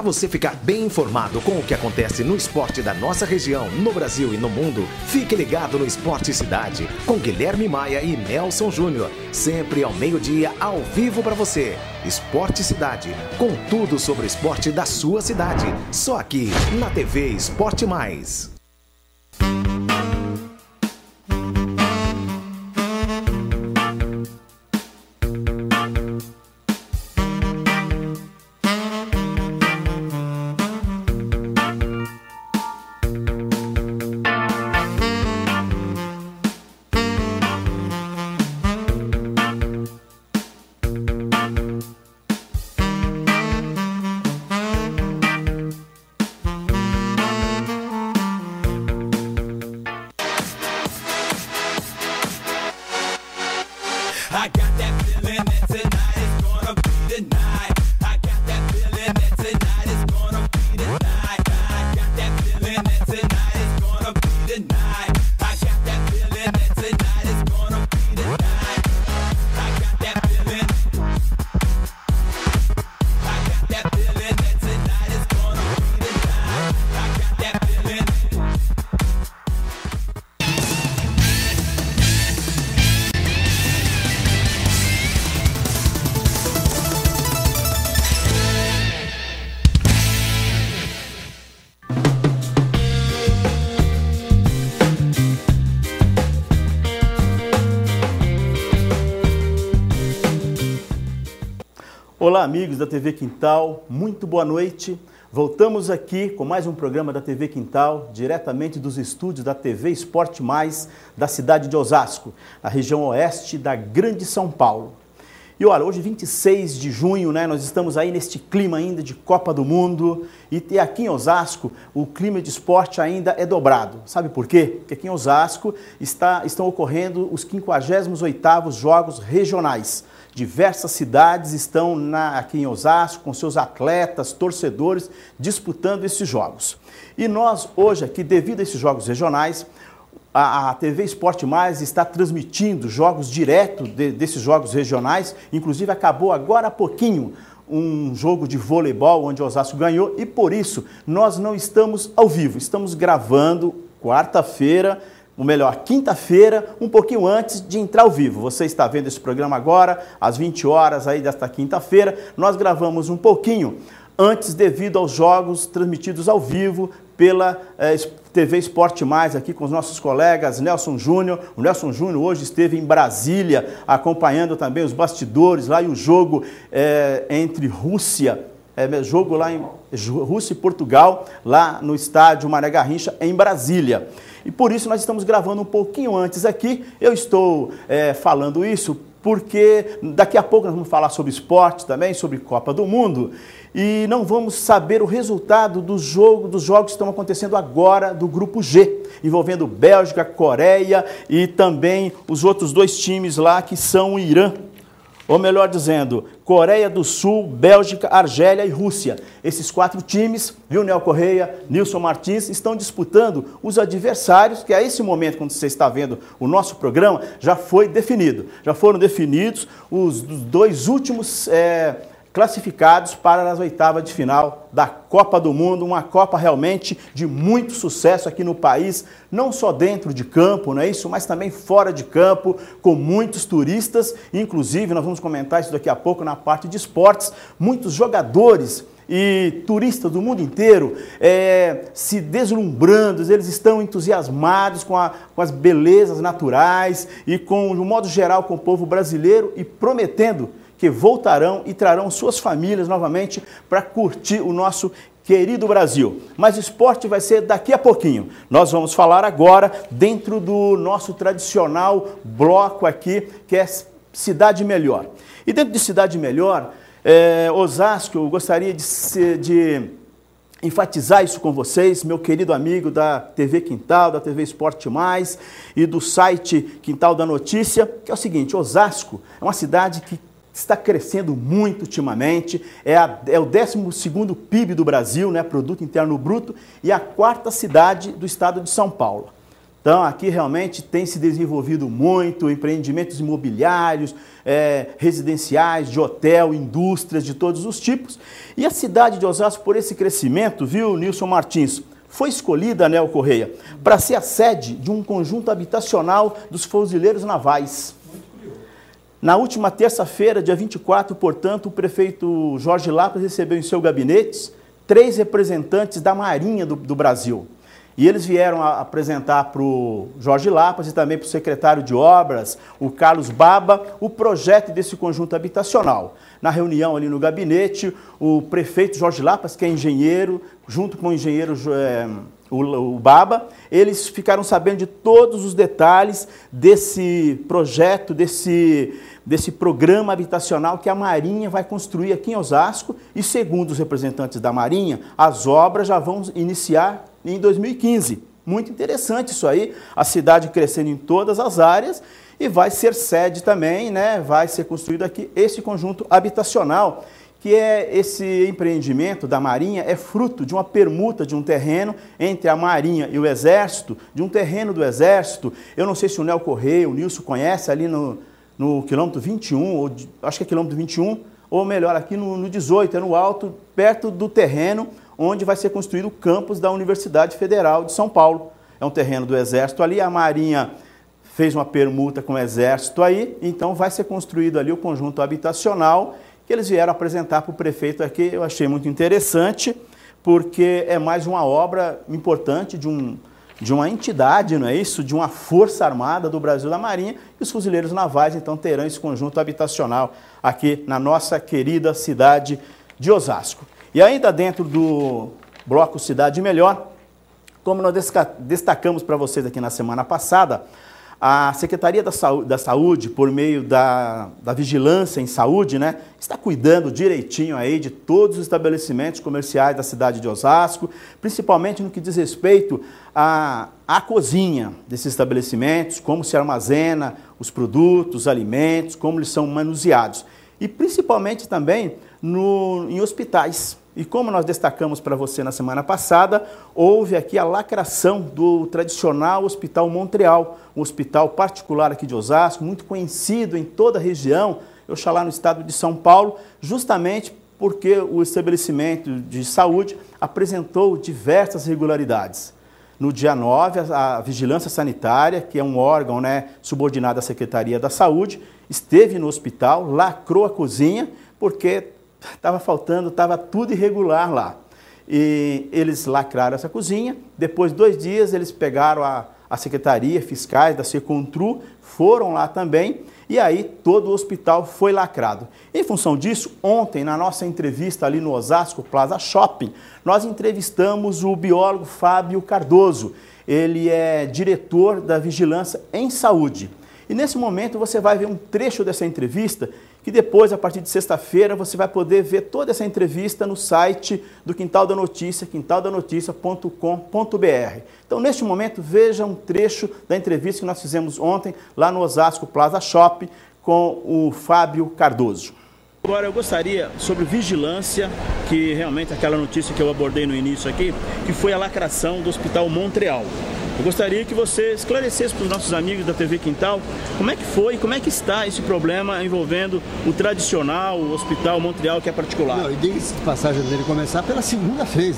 Para você ficar bem informado com o que acontece no esporte da nossa região, no Brasil e no mundo, fique ligado no Esporte Cidade, com Guilherme Maia e Nelson Júnior. Sempre ao meio-dia, ao vivo para você. Esporte Cidade, com tudo sobre o esporte da sua cidade. Só aqui, na TV Esporte Mais. Olá, amigos da TV Quintal, muito boa noite. Voltamos aqui com mais um programa da TV Quintal, diretamente dos estúdios da TV Esporte Mais, da cidade de Osasco, na região oeste da Grande São Paulo. E olha, hoje 26 de junho, né, nós estamos aí neste clima ainda de Copa do Mundo e aqui em Osasco o clima de esporte ainda é dobrado. Sabe por quê? Porque aqui em Osasco estão ocorrendo os 58º Jogos Regionais. Diversas cidades estão aqui em Osasco com seus atletas, torcedores, disputando esses jogos. E nós hoje aqui, devido a esses jogos regionais, a TV Esporte Mais está transmitindo jogos direto desses jogos regionais. Inclusive acabou agora há pouquinho um jogo de voleibol onde o Osasco ganhou e por isso nós não estamos ao vivo. Estamos gravando quarta-feira, ou melhor, quinta-feira, um pouquinho antes de entrar ao vivo. Você está vendo esse programa agora, às 20 horas aí desta quinta-feira. Nós gravamos um pouquinho antes devido aos jogos transmitidos ao vivo pela TV Esporte Mais, aqui com os nossos colegas Nelson Júnior. O Nelson Júnior hoje esteve em Brasília, acompanhando também os bastidores lá e o jogo entre Rússia, jogo lá em Rússia e Portugal, lá no estádio Mané Garrincha, em Brasília. E por isso nós estamos gravando um pouquinho antes aqui. Eu estou falando isso porque daqui a pouco nós vamos falar sobre esporte também, sobre Copa do Mundo, e não vamos saber o resultado dos jogos que estão acontecendo agora do Grupo G, envolvendo Bélgica, Coreia e também os outros dois times lá que são o Irã. Ou melhor dizendo, Coreia do Sul, Bélgica, Argélia e Rússia. Esses 4 times, viu, Nel Correia, Nilson Martins, estão disputando os adversários, que a esse momento, quando você está vendo o nosso programa, já foi definido. Já foram definidos os 2 últimos classificados para as oitavas de final da Copa do Mundo, uma Copa realmente de muito sucesso aqui no país, não só dentro de campo, não é isso, mas também fora de campo, com muitos turistas, inclusive nós vamos comentar isso daqui a pouco na parte de esportes, muitos jogadores e turistas do mundo inteiro se deslumbrando, eles estão entusiasmados com as belezas naturais e com, de um modo geral, com o povo brasileiro e prometendo que voltarão e trarão suas famílias novamente para curtir o nosso querido Brasil. Mas o esporte vai ser daqui a pouquinho. Nós vamos falar agora dentro do nosso tradicional bloco aqui, que é Cidade Melhor. E dentro de Cidade Melhor, Osasco, eu gostaria de enfatizar isso com vocês, meu querido amigo da TV Quintal, da TV Esporte Mais e do site Quintal da Notícia, que é o seguinte: Osasco é uma cidade que está crescendo muito ultimamente, é o 12º PIB do Brasil, né, Produto Interno Bruto, e a 4ª cidade do estado de São Paulo. Então, aqui realmente tem se desenvolvido muito, empreendimentos imobiliários, residenciais, de hotel, indústrias de todos os tipos. E a cidade de Osasco, por esse crescimento, viu, Nilson Martins, foi escolhida, Anel Correia, para ser a sede de um conjunto habitacional dos fuzileiros navais. Na última terça-feira, dia 24, portanto, o prefeito Jorge Lapas recebeu em seu gabinete 3 representantes da Marinha do Brasil. E eles vieram apresentar para o Jorge Lapas e também para o secretário de Obras, o Carlos Baba, o projeto desse conjunto habitacional. Na reunião ali no gabinete, o prefeito Jorge Lapas, que é engenheiro, junto com o engenheiro o Baba, eles ficaram sabendo de todos os detalhes desse projeto, desse programa habitacional que a Marinha vai construir aqui em Osasco. E segundo os representantes da Marinha, as obras já vão iniciar em 2015. Muito interessante isso aí, a cidade crescendo em todas as áreas e vai ser sede também, né? Vai ser construído aqui esse conjunto habitacional, que é esse empreendimento da Marinha, é fruto de uma permuta de um terreno entre a Marinha e o Exército, de um terreno do Exército. Eu não sei se o Nel Correia, o Nilson conhece, ali no quilômetro 21, acho que é quilômetro 21, ou melhor, aqui no 18, é no alto, perto do terreno onde vai ser construído o campus da Universidade Federal de São Paulo. É um terreno do Exército ali, a Marinha fez uma permuta com o Exército aí, então vai ser construído ali o conjunto habitacional que eles vieram apresentar para o prefeito aqui. Eu achei muito interessante, porque é mais uma obra importante de uma entidade, não é isso? De uma força armada do Brasil, da Marinha, e os fuzileiros navais, então, terão esse conjunto habitacional aqui na nossa querida cidade de Osasco. E ainda dentro do bloco Cidade Melhor, como nós destacamos para vocês aqui na semana passada, a Secretaria da Saúde, por meio da Vigilância em Saúde, né, está cuidando direitinho aí de todos os estabelecimentos comerciais da cidade de Osasco, principalmente no que diz respeito à cozinha desses estabelecimentos, como se armazena os produtos, os alimentos, como eles são manuseados. E principalmente também em hospitais. E como nós destacamos para você na semana passada, houve aqui a lacração do tradicional Hospital Montreal, um hospital particular aqui de Osasco, muito conhecido em toda a região, Oxalá no estado de São Paulo, justamente porque o estabelecimento de saúde apresentou diversas irregularidades. No dia 9, a Vigilância Sanitária, que é um órgão, né, subordinado à Secretaria da Saúde, esteve no hospital, lacrou a cozinha, porque estava tudo irregular lá. E eles lacraram essa cozinha. Depois de 2 dias, eles pegaram a secretaria, fiscais da Secontru, foram lá também, e aí todo o hospital foi lacrado. Em função disso, ontem, na nossa entrevista ali no Osasco Plaza Shopping, nós entrevistamos o biólogo Fábio Cardoso. Ele é diretor da Vigilância em Saúde. E nesse momento você vai ver um trecho dessa entrevista, que depois, a partir de sexta-feira, você vai poder ver toda essa entrevista no site do Quintal da Notícia, quintaldanoticia.com.br. Então, neste momento, veja um trecho da entrevista que nós fizemos ontem, lá no Osasco Plaza Shopping, com o Fábio Cardoso. Agora, eu gostaria, sobre vigilância, que realmente aquela notícia que eu abordei no início aqui, que foi a lacração do Hospital Montreal. Eu gostaria que você esclarecesse para os nossos amigos da TV Quintal como é que foi, como é que está esse problema envolvendo o tradicional o Hospital Montreal, que é particular. Não, e diga-se de passagem dele começar pela segunda vez.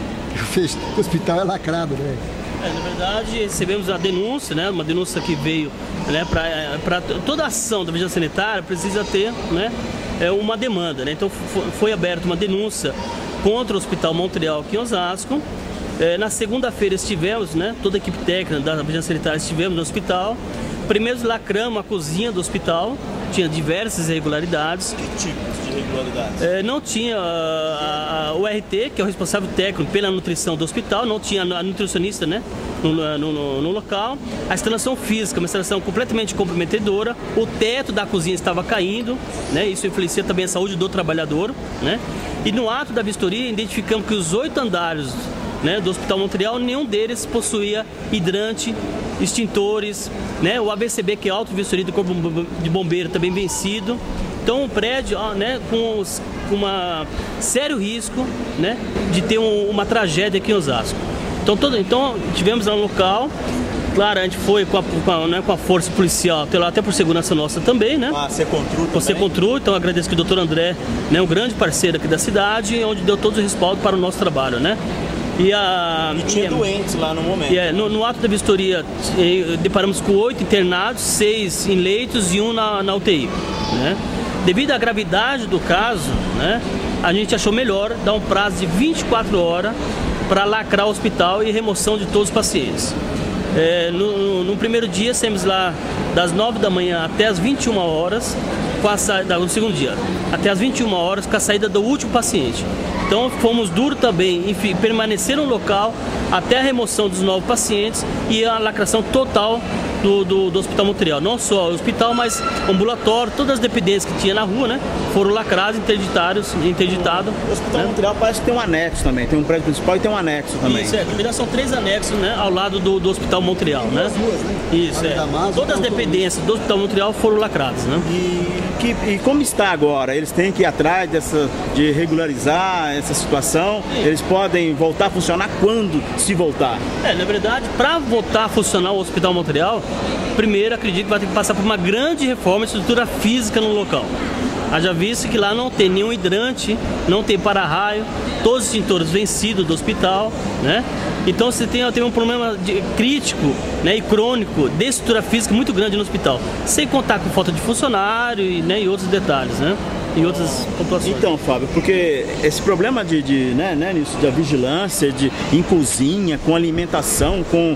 O hospital é lacrado, né? Na verdade, recebemos a denúncia, né, uma denúncia que veio, né, para toda ação da vigilância sanitária precisa ter, né, uma demanda, né? Então foi aberta uma denúncia contra o Hospital Montreal aqui em Osasco. Na segunda-feira estivemos, né, toda a equipe técnica da vigilância sanitária estivemos no hospital. Primeiro lacramos a cozinha do hospital, tinha diversas irregularidades. Que tipos de irregularidades? Não tinha o RT, que é o responsável técnico pela nutrição do hospital, não tinha a nutricionista, né, no local. A instalação física, uma instalação completamente comprometedora. O teto da cozinha estava caindo, né, isso influencia também a saúde do trabalhador, né. E no ato da vistoria identificamos que os 8 andares, né, do Hospital Montreal, nenhum deles possuía hidrante, extintores, né, o ABCB, que é auto-vistoria do Corpo de Bombeiro, também vencido. Então o prédio, né, com um sério risco, né, de ter uma tragédia aqui em Osasco. Então tivemos lá no local, Claro, a gente foi com a força policial, até por segurança nossa também, né? A Secontru também. Com a Secontru, então agradeço que o doutor André, né, um grande parceiro aqui da cidade, onde deu todo o respaldo para o nosso trabalho, né? E tinha doentes lá no momento. No ato da vistoria, deparamos com 8 internados, 6 em leitos e 1 na UTI, né? Devido à gravidade do caso, né, a gente achou melhor dar um prazo de 24 horas para lacrar o hospital e remoção de todos os pacientes. No primeiro dia, saímos lá das 9 da manhã até as 21 horas, no segundo dia, até as 21 horas com a saída do último paciente. Então fomos duros também em permanecer no local até a remoção dos novos pacientes e a lacração total do Hospital Montreal. Não só o hospital, mas ambulatório, todas as dependências que tinha na rua, né, foram lacradas, interditado. O Hospital Montreal parece que tem um anexo também, tem um prédio principal e tem um anexo também. Isso, na verdade são 3 anexos, né, ao lado do Hospital Montreal, né? As ruas, né? Isso, todas as dependências do Hospital Montreal foram lacradas, né? E como está agora? Eles têm que ir atrás de regularizar essa situação? Eles podem voltar a funcionar quando se voltar? Na verdade, para voltar a funcionar o Hospital Montreal, primeiro acredito que vai ter que passar por uma grande reforma de estrutura física no local. Haja visto que lá não tem nenhum hidrante, não tem para-raio, todos os extintores vencidos do hospital, né? Então você tem um problema crítico, né, e crônico de estrutura física muito grande no hospital, sem contar com falta de funcionário e outros detalhes, né? E outras populações. Então, Fábio, porque esse problema de vigilância em cozinha, com alimentação, com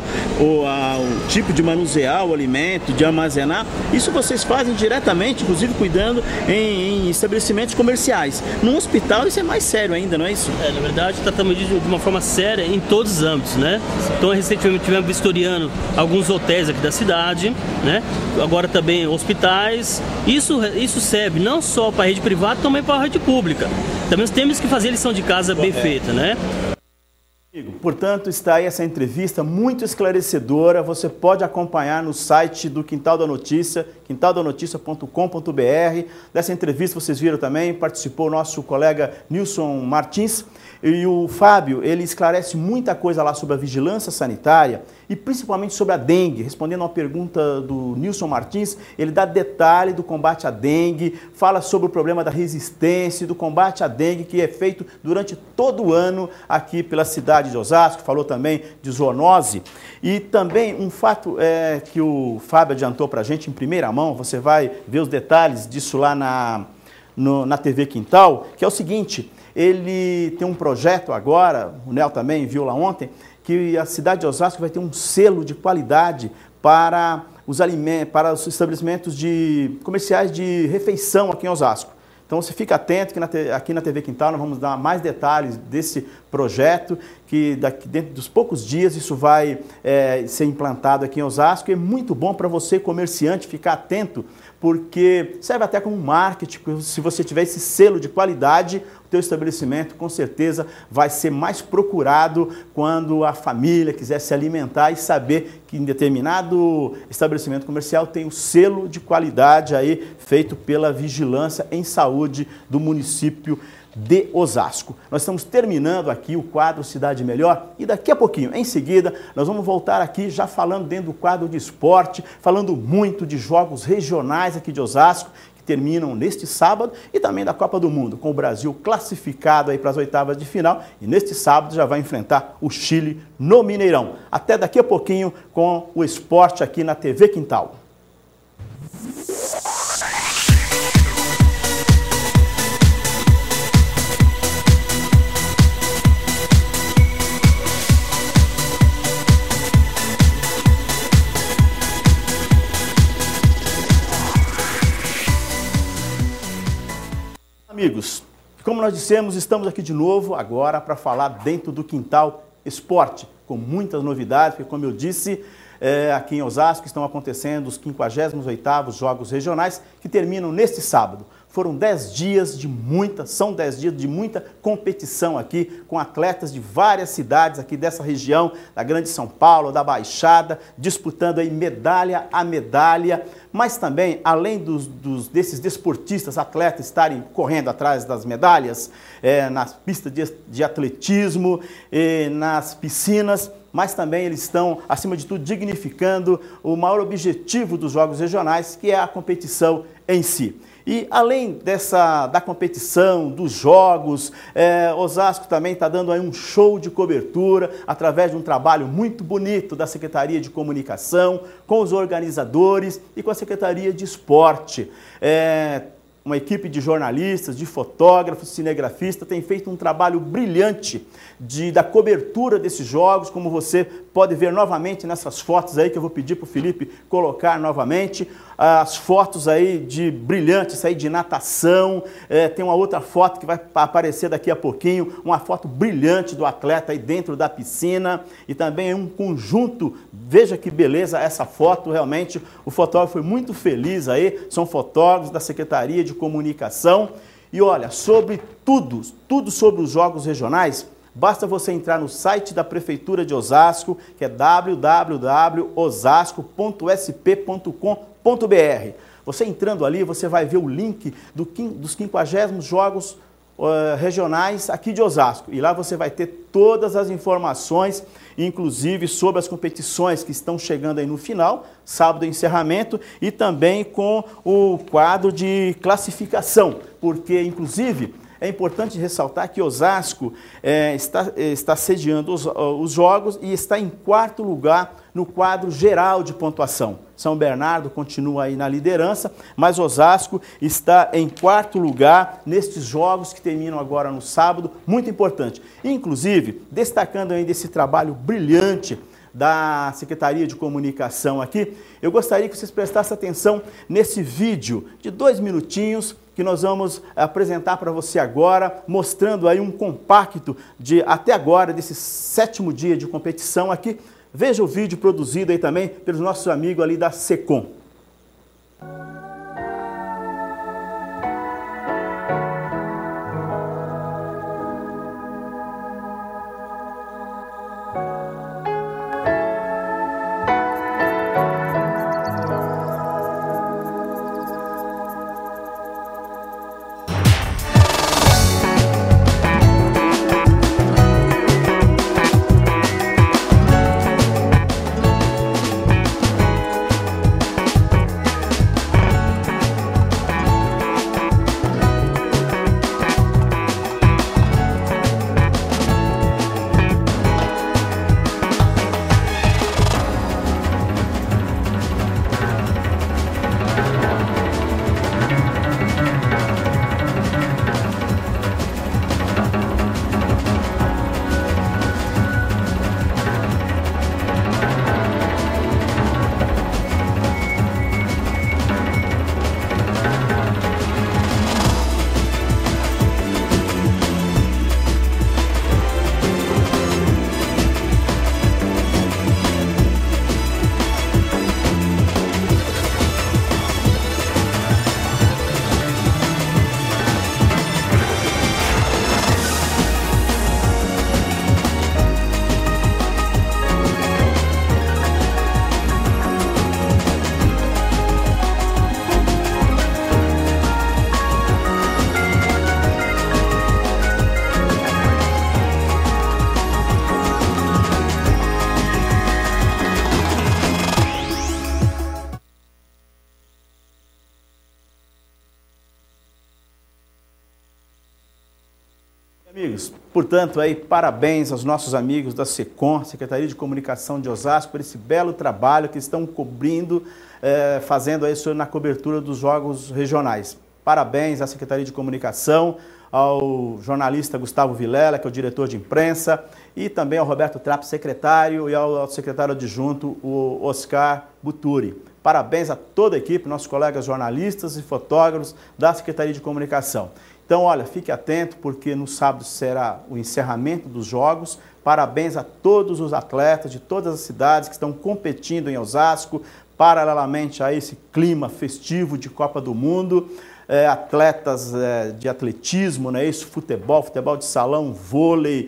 o tipo de manusear o alimento, de armazenar, isso vocês fazem diretamente, inclusive cuidando em estabelecimentos comerciais. Num hospital isso é mais sério ainda, não é isso? Na verdade, tratamos de uma forma séria em todos os âmbitos, né? Então, recentemente tivemos vistoriando alguns hotéis aqui da cidade, né? Agora também hospitais. Isso serve não só para a rede privada, também para a rede pública. Também temos que fazer lição de casa bem feita, né? Portanto, está aí essa entrevista muito esclarecedora. Você pode acompanhar no site do Quintal da Notícia, quintaldanoticia.com.br. Dessa entrevista vocês viram também, participou o nosso colega Nilson Martins. E o Fábio, ele esclarece muita coisa lá sobre a vigilância sanitária e principalmente sobre a dengue. Respondendo a uma pergunta do Nilson Martins, ele dá detalhe do combate à dengue, fala sobre o problema da resistência e do combate à dengue que é feito durante todo o ano aqui pela cidade de Osasco. Falou também de zoonose. E também um fato que o Fábio adiantou para a gente em primeira mão, você vai ver os detalhes disso lá na TV Quintal, que é o seguinte: ele tem um projeto agora, o Nel também viu lá ontem, que a cidade de Osasco vai ter um selo de qualidade para os estabelecimentos comerciais de refeição aqui em Osasco. Então você fica atento que aqui na TV Quintal nós vamos dar mais detalhes desse projeto, que dentro dos poucos dias isso vai ser implantado aqui em Osasco. E é muito bom para você, comerciante, ficar atento, porque serve até como marketing. Se você tiver esse selo de qualidade, o teu estabelecimento com certeza vai ser mais procurado quando a família quiser se alimentar e saber que em determinado estabelecimento comercial tem o selo de qualidade aí feito pela Vigilância em Saúde do município de Osasco. Nós estamos terminando aqui o quadro Cidade Melhor e daqui a pouquinho, em seguida, nós vamos voltar aqui já falando dentro do quadro de esporte, falando muito de jogos regionais aqui de Osasco, que terminam neste sábado, e também da Copa do Mundo, com o Brasil classificado aí para as oitavas de final, e neste sábado já vai enfrentar o Chile no Mineirão. Até daqui a pouquinho com o esporte aqui na TV Quintal. Amigos, como nós dissemos, estamos aqui de novo agora para falar dentro do Quintal Esporte, com muitas novidades, porque como eu disse, aqui em Osasco estão acontecendo os 58º Jogos Regionais, que terminam neste sábado. Foram 10 dias de são 10 dias de muita competição aqui, com atletas de várias cidades aqui dessa região, da Grande São Paulo, da Baixada, disputando aí medalha a medalha, mas também, além desses desportistas, atletas estarem correndo atrás das medalhas, nas pistas de atletismo, nas piscinas, mas também eles estão, acima de tudo, dignificando o maior objetivo dos Jogos Regionais, que é a competição em si. E além da competição, dos jogos, Osasco também está dando aí um show de cobertura através de um trabalho muito bonito da Secretaria de Comunicação, com os organizadores e com a Secretaria de Esporte. Uma equipe de jornalistas, de fotógrafos, cinegrafistas tem feito um trabalho brilhante da cobertura desses jogos, como você pode ver novamente nessas fotos aí que eu vou pedir para o Felipe colocar novamente, as fotos aí brilhantes aí de natação, tem uma outra foto que vai aparecer daqui a pouquinho, uma foto brilhante do atleta aí dentro da piscina e também um conjunto, veja que beleza essa foto, realmente o fotógrafo foi muito feliz aí, são fotógrafos da Secretaria de Comunicação e olha, sobre tudo sobre os Jogos Regionais, basta você entrar no site da Prefeitura de Osasco, que é www.osasco.sp.com.br. Você entrando ali, você vai ver o link dos 50º Jogos Regionais aqui de Osasco. E lá você vai ter todas as informações, inclusive sobre as competições que estão chegando aí no final, sábado encerramento, e também com o quadro de classificação, porque inclusive é importante ressaltar que Osasco está sediando os jogos e está em 4º lugar no quadro geral de pontuação. São Bernardo continua aí na liderança, mas Osasco está em 4º lugar nestes jogos que terminam agora no sábado, muito importante. Inclusive, destacando ainda esse trabalho brilhante da Secretaria de Comunicação aqui, eu gostaria que vocês prestassem atenção nesse vídeo de 2 minutinhos que nós vamos apresentar para você agora, mostrando aí um compacto até agora, desse 7º dia de competição aqui. Veja o vídeo produzido aí também pelos nossos amigos ali da SECOM. Amigos, portanto, aí, parabéns aos nossos amigos da SECOM, Secretaria de Comunicação de Osasco, por esse belo trabalho que estão cobrindo, fazendo aí na cobertura dos Jogos Regionais. Parabéns à Secretaria de Comunicação, ao jornalista Gustavo Vilela, que é o diretor de imprensa, e também ao Roberto Trapp, secretário, e ao secretário adjunto, o Oscar Buturi. Parabéns a toda a equipe, nossos colegas jornalistas e fotógrafos da Secretaria de Comunicação. Então, olha, fique atento, porque no sábado será o encerramento dos jogos. Parabéns a todos os atletas de todas as cidades que estão competindo em Osasco, paralelamente a esse clima festivo de Copa do Mundo. Atletas de atletismo, né? Isso, futebol de salão, vôlei,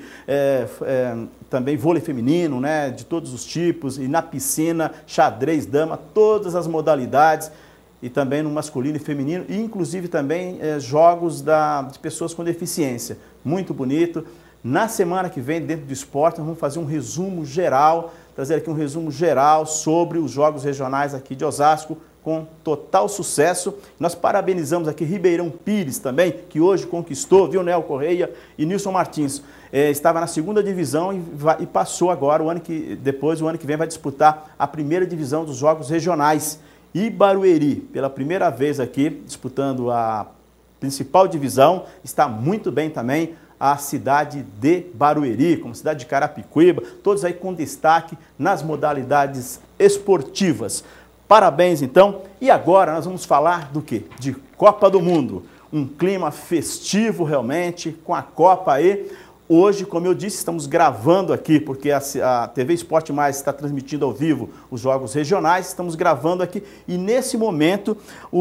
também vôlei feminino, né? De todos os tipos, e na piscina, xadrez, dama, todas as modalidades, e também no masculino e feminino, e inclusive também jogos de pessoas com deficiência. Muito bonito. Na semana que vem, dentro do esporte, nós vamos fazer um resumo geral, trazer aqui um resumo geral sobre os jogos regionais aqui de Osasco, com total sucesso. Nós parabenizamos aqui Ribeirão Pires também, que hoje conquistou, viu, Nel Correia e Nilson Martins. Estava na segunda divisão e passou agora, o ano que vem vai disputar a primeira divisão dos jogos regionais. E Barueri, pela primeira vez aqui, disputando a principal divisão, está muito bem também a cidade de Barueri, como a cidade de Carapicuíba, todos aí com destaque nas modalidades esportivas. Parabéns, então. E agora nós vamos falar do quê? De Copa do Mundo. Um clima festivo realmente, com a Copa aí. Hoje, como eu disse, estamos gravando aqui, porque a TV Esporte Mais está transmitindo ao vivo os jogos regionais, estamos gravando aqui e nesse momento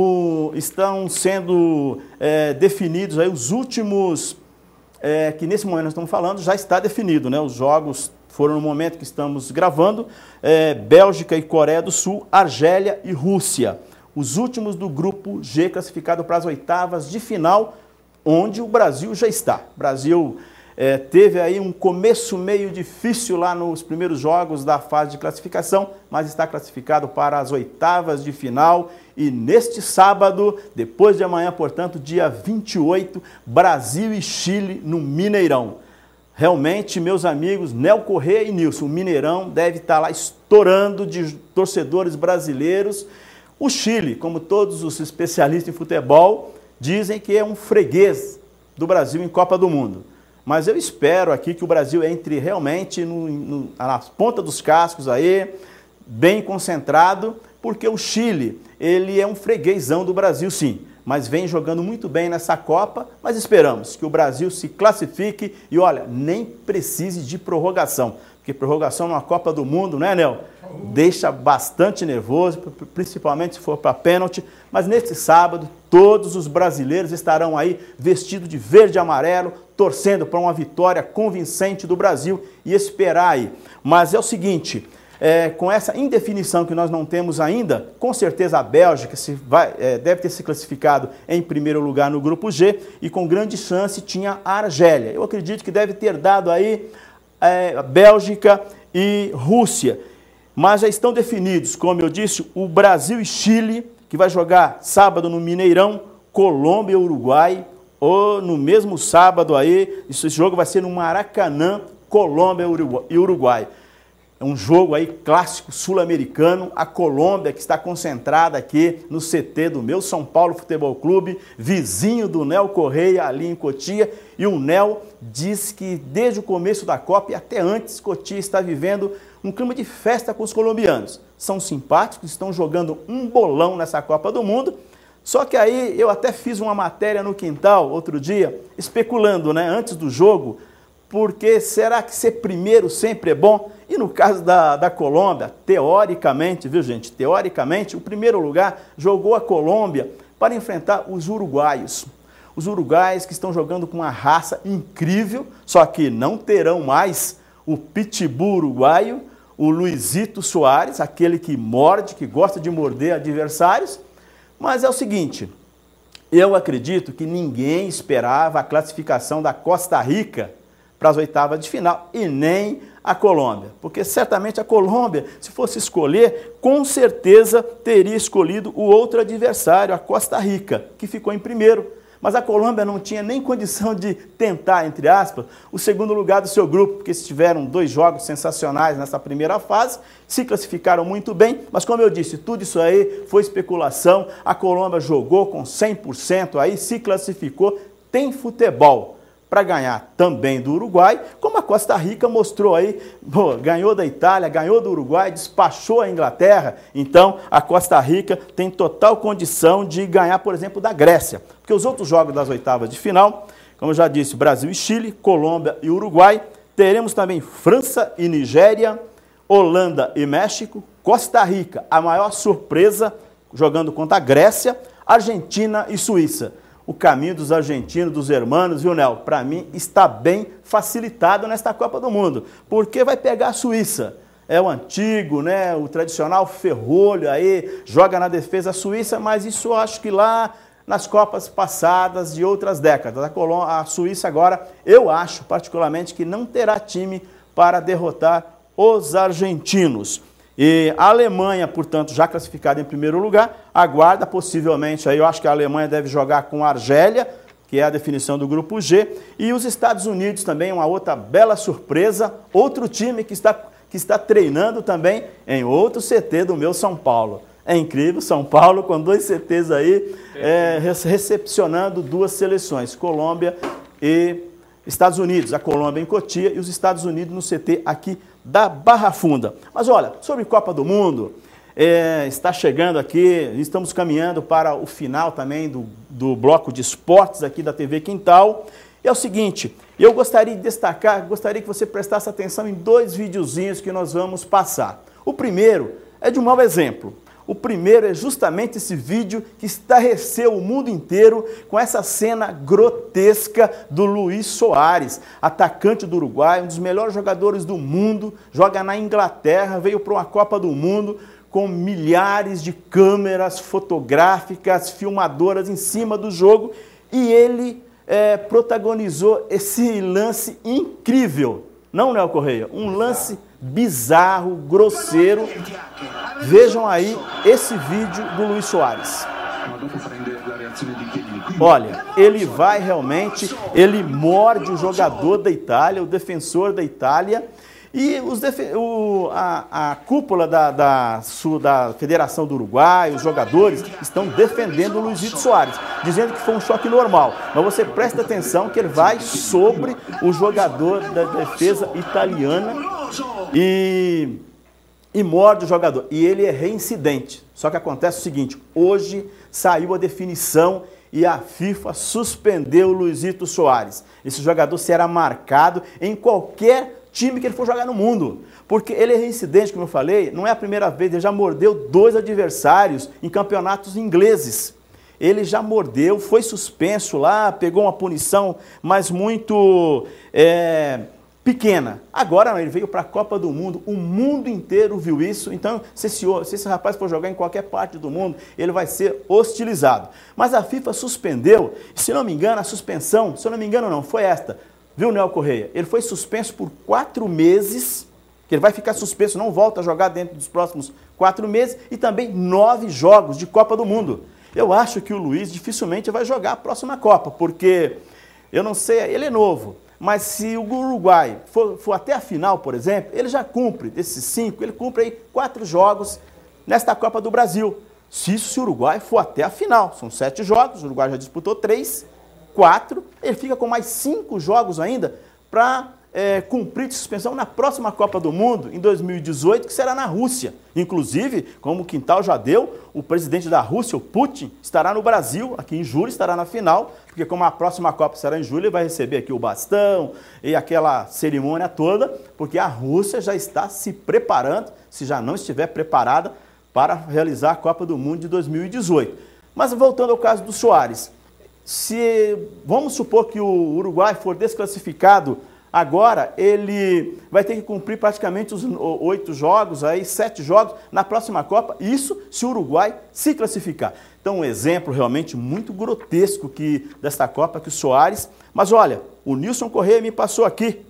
estão sendo definidos aí os últimos, que nesse momento nós estamos falando, já está definido, né? Os jogos foram no momento que estamos gravando, Bélgica e Coreia do Sul, Argélia e Rússia. Os últimos do grupo G classificado para as oitavas de final, onde o Brasil já está. O Brasil teve aí um começo meio difícil lá nos primeiros jogos da fase de classificação, mas está classificado para as oitavas de final. E neste sábado, depois de amanhã, portanto, dia 28, Brasil e Chile no Mineirão. Realmente, meus amigos, Nel Correia e Nilson, o Mineirão deve estar lá estourando de torcedores brasileiros. O Chile, como todos os especialistas em futebol, dizem que é um freguês do Brasil em Copa do Mundo. Mas eu espero aqui que o Brasil entre realmente na ponta dos cascos aí, bem concentrado, porque o Chile, ele é um freguesão do Brasil sim, mas vem jogando muito bem nessa Copa, mas esperamos que o Brasil se classifique e olha, nem precise de prorrogação, porque prorrogação numa Copa do Mundo, né, Nel? Deixa bastante nervoso, principalmente se for para pênalti, mas neste sábado todos os brasileiros estarão aí vestidos de verde e amarelo, torcendo para uma vitória convincente do Brasil e esperar aí. Mas é o seguinte, com essa indefinição que nós não temos ainda, com certeza a Bélgica deve ter se classificado em primeiro lugar no grupo G e com grande chance tinha a Argélia. Eu acredito que deve ter dado aí Bélgica e Rússia. Mas já estão definidos, como eu disse, o Brasil e Chile, que vai jogar sábado no Mineirão, Colômbia e Uruguai, ou no mesmo sábado aí, esse jogo vai ser no Maracanã, Colômbia e Uruguai. É um jogo aí clássico sul-americano, a Colômbia que está concentrada aqui no CT do meu São Paulo Futebol Clube, vizinho do Nel Correia ali em Cotia, e o Nel diz que desde o começo da Copa e até antes, Cotia está vivendo um clima de festa com os colombianos. São simpáticos, estão jogando um bolão nessa Copa do Mundo. Só que aí eu até fiz uma matéria no Quintal outro dia, especulando, né, antes do jogo, porque será que ser primeiro sempre é bom? E no caso da Colômbia, teoricamente, viu gente, teoricamente, o primeiro lugar jogou a Colômbia para enfrentar os uruguaios. Os uruguaios que estão jogando com uma raça incrível, só que não terão mais o pitbull uruguaio, o Luizito Soares, aquele que morde, que gosta de morder adversários. Mas é o seguinte, eu acredito que ninguém esperava a classificação da Costa Rica para as oitavas de final e nem a Colômbia, porque certamente a Colômbia, se fosse escolher, com certeza teria escolhido o outro adversário, a Costa Rica, que ficou em primeiro. Mas a Colômbia não tinha nem condição de tentar, entre aspas, o segundo lugar do seu grupo, porque tiveram 2 jogos sensacionais nessa primeira fase, se classificaram muito bem, mas como eu disse, tudo isso aí foi especulação, a Colômbia jogou com 100% aí, se classificou, tem futebol para ganhar também do Uruguai, como a Costa Rica mostrou aí, ganhou da Itália, ganhou do Uruguai, despachou a Inglaterra, então a Costa Rica tem total condição de ganhar, por exemplo, da Grécia, porque os outros jogos das oitavas de final, como eu já disse, Brasil e Chile, Colômbia e Uruguai, teremos também França e Nigéria, Holanda e México, Costa Rica, a maior surpresa, jogando contra a Grécia, Argentina e Suíça. O caminho dos argentinos, dos hermanos, viu, Nel? Para mim, está bem facilitado nesta Copa do Mundo, porque vai pegar a Suíça. É o antigo, né, o tradicional ferrolho aí, joga na defesa suíça, mas isso eu acho que lá nas Copas passadas de outras décadas. A Suíça agora, eu acho particularmente que não terá time para derrotar os argentinos. E a Alemanha, portanto, já classificada em primeiro lugar, aguarda possivelmente, aí eu acho que a Alemanha deve jogar com a Argélia, que é a definição do grupo G, e os Estados Unidos também, uma outra bela surpresa, outro time que está treinando também em outro CT do meu São Paulo. É incrível, São Paulo com 2 CTs aí, recepcionando 2 seleções, Colômbia e Estados Unidos. A Colômbia em Cotia e os Estados Unidos no CT aqui da Barra Funda. Mas olha, sobre Copa do Mundo, está chegando aqui, estamos caminhando para o final também do bloco de esportes aqui da TV Quintal. E é o seguinte, eu gostaria de destacar, gostaria que você prestasse atenção em 2 videozinhos que nós vamos passar. O primeiro é de um mau exemplo. O primeiro é justamente esse vídeo que estarreceu o mundo inteiro com essa cena grotesca do Luis Soares, atacante do Uruguai, um dos melhores jogadores do mundo, joga na Inglaterra, veio para uma Copa do Mundo com milhares de câmeras fotográficas, filmadoras em cima do jogo e ele protagonizou esse lance incrível. Não, Nel Correia, um lance bizarro, grosseiro. Vejam aí esse vídeo do Luis Soares. Olha, ele vai realmente, ele morde o jogador da Itália, o defensor da Itália, e a cúpula da Federação do Uruguai, os jogadores, estão defendendo o Luizito Soares, dizendo que foi um choque normal. Mas você presta atenção que ele vai sobre o jogador da defesa italiana e morde o jogador. E ele é reincidente. Só que acontece o seguinte, hoje saiu a definição e a FIFA suspendeu o Luizito Soares. Esse jogador será marcado em qualquer time que ele for jogar no mundo. Porque ele é reincidente, como eu falei, não é a primeira vez, ele já mordeu 2 adversários em campeonatos ingleses. Ele já mordeu, foi suspenso lá, pegou uma punição, mas muito pequena. Agora ele veio para a Copa do Mundo, o mundo inteiro viu isso, então se esse rapaz for jogar em qualquer parte do mundo, ele vai ser hostilizado. Mas a FIFA suspendeu, se não me engano, a suspensão, se eu não me engano não, foi esta, viu, Nel Correia? Ele foi suspenso por 4 meses, que ele vai ficar suspenso, não volta a jogar dentro dos próximos 4 meses, e também 9 jogos de Copa do Mundo. Eu acho que o Luiz dificilmente vai jogar a próxima Copa, porque, eu não sei, ele é novo, mas se o Uruguai for até a final, por exemplo, ele já cumpre, desses 5, ele cumpre aí 4 jogos nesta Copa do Brasil. Se o Uruguai for até a final, são 7 jogos, o Uruguai já disputou 3, 4, ele fica com mais 5 jogos ainda para cumprir de suspensão na próxima Copa do Mundo, em 2018, que será na Rússia. Inclusive, como o Quintal já deu, o presidente da Rússia, o Putin, estará no Brasil, aqui em julho, estará na final, porque como a próxima Copa será em julho, ele vai receber aqui o bastão e aquela cerimônia toda, porque a Rússia já está se preparando, se já não estiver preparada, para realizar a Copa do Mundo de 2018. Mas voltando ao caso do Soares, vamos supor que o Uruguai for desclassificado agora, ele vai ter que cumprir praticamente os 8 jogos, aí 7 jogos na próxima Copa, isso se o Uruguai se classificar. Então, um exemplo realmente muito grotesco desta Copa que o Soares... Mas olha, o Nilson Correia me passou aqui.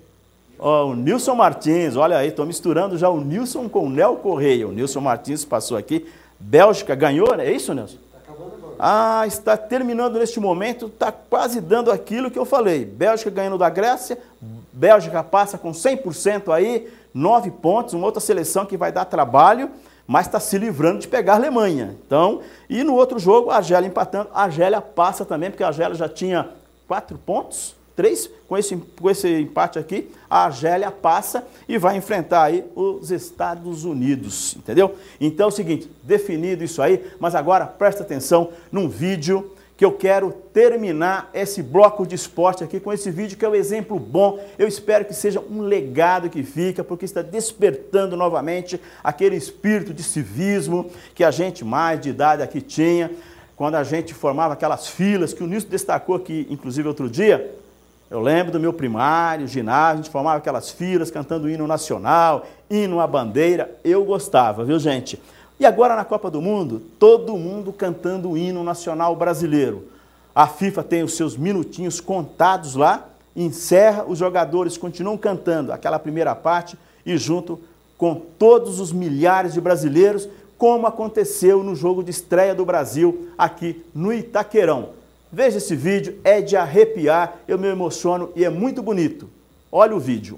O Nilson Martins, olha aí, estou misturando já o Nilson com o Nel Correia. O Nilson Martins passou aqui. Bélgica ganhou, é isso, Nilson? Está terminando neste momento, está quase dando aquilo que eu falei. Bélgica ganhando da Grécia, Bélgica passa com 100% aí, 9 pontos, uma outra seleção que vai dar trabalho, mas está se livrando de pegar a Alemanha. Então, e no outro jogo, a Argélia empatando, a Argélia passa também, porque a Argélia já tinha 4 pontos, 3, com esse empate aqui, a Argélia passa e vai enfrentar aí os Estados Unidos, entendeu? Então é o seguinte, definido isso aí, mas agora presta atenção num vídeo que eu quero terminar esse bloco de esporte aqui com esse vídeo que é um exemplo bom. Eu espero que seja um legado que fica, porque está despertando novamente aquele espírito de civismo que a gente mais de idade aqui tinha, quando a gente formava aquelas filas que o Nilson destacou aqui, inclusive outro dia. Eu lembro do meu primário, ginásio, a gente formava aquelas filas cantando o hino nacional, hino à bandeira. Eu gostava, viu, gente? E agora na Copa do Mundo, todo mundo cantando o hino nacional brasileiro. A FIFA tem os seus minutinhos contados lá, encerra, os jogadores continuam cantando aquela primeira parte e junto com todos os milhares de brasileiros, como aconteceu no jogo de estreia do Brasil aqui no Itaquerão. Veja esse vídeo, é de arrepiar, eu me emociono e é muito bonito. Olha o vídeo.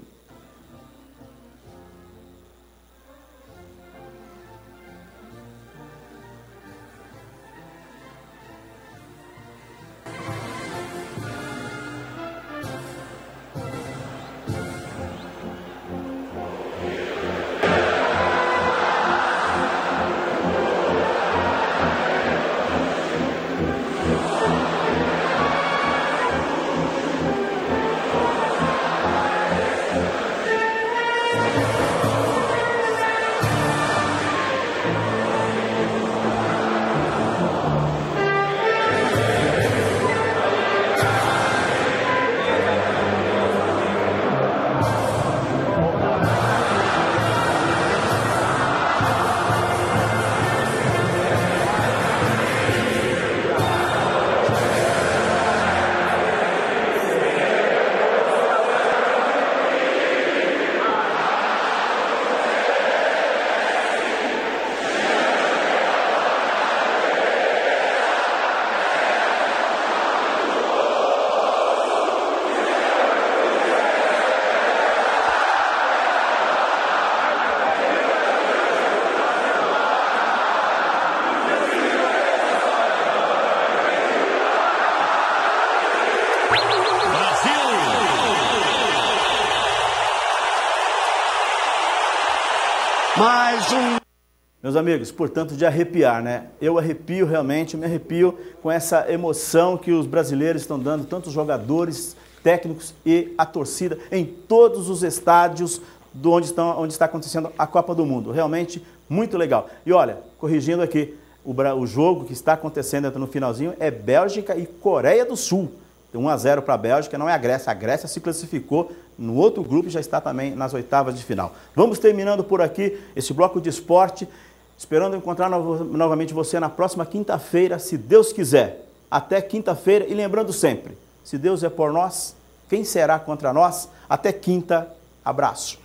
Meus amigos, portanto, de arrepiar, né? Eu arrepio realmente, me arrepio com essa emoção que os brasileiros estão dando, tanto os jogadores, técnicos e a torcida em todos os estádios onde está acontecendo a Copa do Mundo. Realmente muito legal. E olha, corrigindo aqui, o jogo que está acontecendo no finalzinho é Bélgica e Coreia do Sul. 1-0 para a Bélgica, não é a Grécia. A Grécia se classificou no outro grupo e já está também nas oitavas de final. Vamos terminando por aqui esse bloco de esporte, esperando encontrar novamente você na próxima quinta-feira, se Deus quiser. Até quinta-feira e lembrando sempre, se Deus é por nós, quem será contra nós? Até quinta, abraço.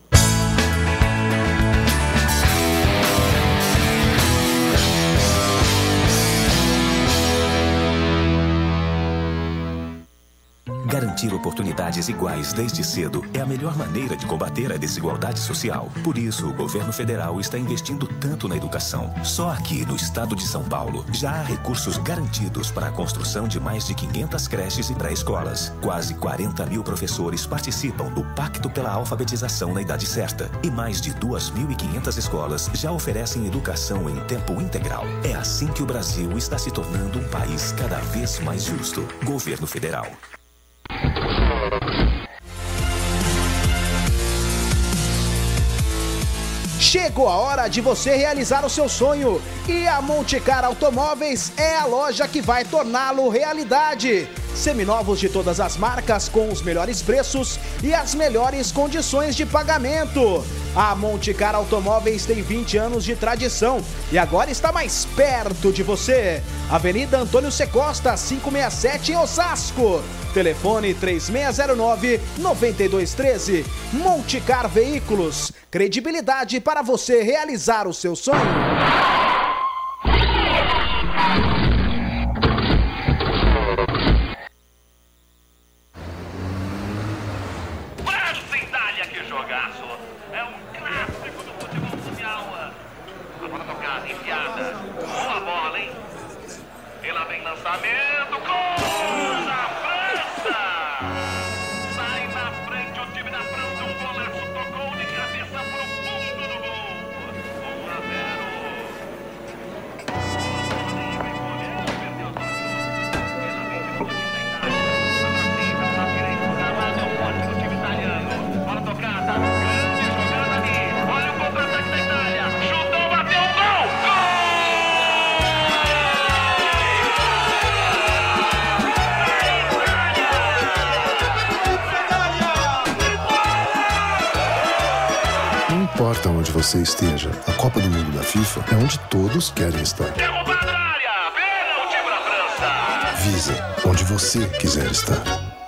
Garantir oportunidades iguais desde cedo é a melhor maneira de combater a desigualdade social. Por isso, o governo federal está investindo tanto na educação. Só aqui no estado de São Paulo já há recursos garantidos para a construção de mais de 500 creches e pré-escolas. Quase 40 mil professores participam do Pacto pela Alfabetização na Idade Certa. E mais de 2.500 escolas já oferecem educação em tempo integral. É assim que o Brasil está se tornando um país cada vez mais justo. Governo Federal. Chegou a hora de você realizar o seu sonho e a Montecar Automóveis é a loja que vai torná-lo realidade. Seminovos de todas as marcas com os melhores preços e as melhores condições de pagamento. A Montecar Automóveis tem 20 anos de tradição e agora está mais perto de você. Avenida Antônio C. Costa, 567 em Osasco. Telefone 3609-9213. Montecar Veículos. Credibilidade para você realizar o seu sonho. importa onde você esteja, a Copa do Mundo da FIFA é onde todos querem estar. Derrubada na área! Pênalti pra França! Visa, onde você quiser estar.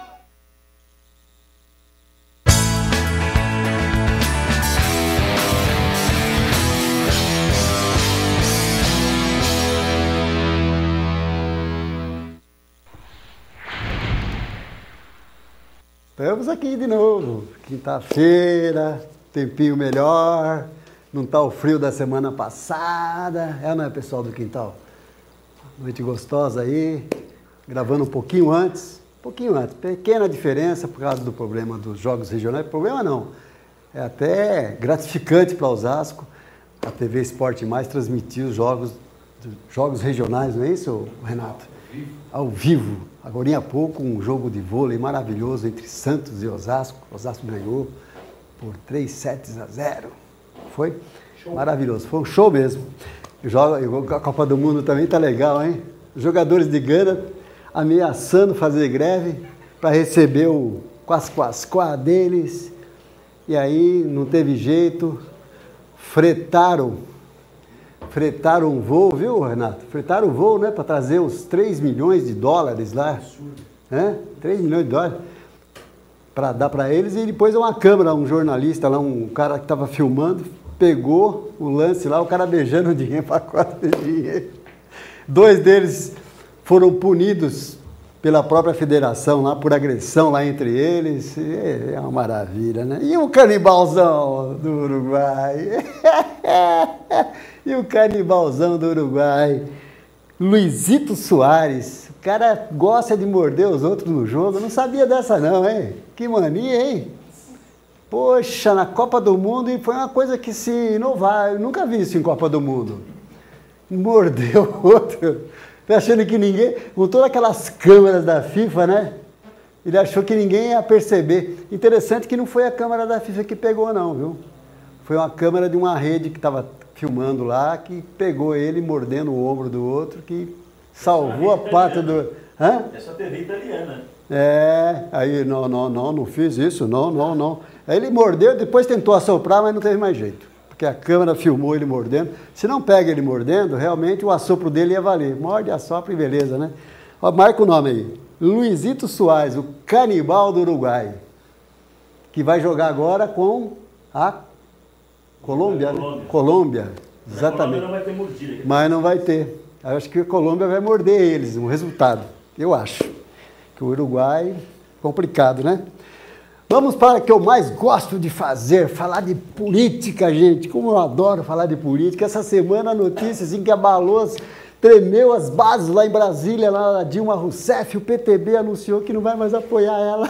Estamos aqui de novo, quinta-feira, tempinho melhor, não está o frio da semana passada, não é, pessoal do Quintal? Noite gostosa aí, gravando um pouquinho antes, pequena diferença por causa do problema dos jogos regionais, problema não, é até gratificante para Osasco, a TV Esporte Mais transmitir os jogos regionais, não é isso, Renato? Ao vivo. Agora há pouco, um jogo de vôlei maravilhoso entre Santos e Osasco. Osasco ganhou por 3-0. Foi show. Maravilhoso. Foi um show mesmo. A Copa do Mundo também tá legal, hein? Os jogadores de Gana ameaçando fazer greve para receber o quasquasquá deles. E aí não teve jeito. Fretaram um voo, viu, Renato? Fretaram o voo, né, para trazer os 3 milhões de dólares lá. É? 3 milhões de dólares para dar para eles. E depois uma câmera, um jornalista lá, um cara que estava filmando, pegou o lance lá, o cara beijando o dinheiro, pacote de dinheiro. 2 deles foram punidos pela própria federação lá, por agressão lá entre eles. É uma maravilha, né? E o canibalzão do Uruguai? E o canibalzão do Uruguai? Luizito Soares. O cara gosta de morder os outros no jogo. Eu não sabia dessa não, hein? Que mania, hein? Poxa, na Copa do Mundo, e foi uma coisa que se inovar. Eu nunca vi isso em Copa do Mundo. Mordeu o outro. Achando que ninguém... Com todas aquelas câmeras da FIFA, né? Ele achou que ninguém ia perceber. Interessante que não foi a câmera da FIFA que pegou, não, viu? Foi uma câmera de uma rede que estava filmando lá, que pegou ele mordendo o ombro do outro, que salvou a pata do... Hã? Essa TV italiana. Aí não fiz isso, não. Aí ele mordeu, depois tentou assoprar, mas não teve mais jeito. Porque a câmera filmou ele mordendo. Se não pega ele mordendo, realmente o assopro dele ia valer. Morde, assopra e beleza, né? Ó, marca o nome aí. Luizito Soares, o canibal do Uruguai. Que vai jogar agora com a Colômbia, né? Colômbia, exatamente. A Colômbia não vai ter mordida. Mas não vai ter. Eu acho que a Colômbia vai morder eles, um resultado. Eu acho. Que o Uruguai, complicado, né? Vamos para o que eu mais gosto de fazer, falar de política, gente. Como eu adoro falar de política. Essa semana a notícia assim, que abalou, tremeu as bases lá em Brasília, lá a Dilma Rousseff, o PTB anunciou que não vai mais apoiar ela.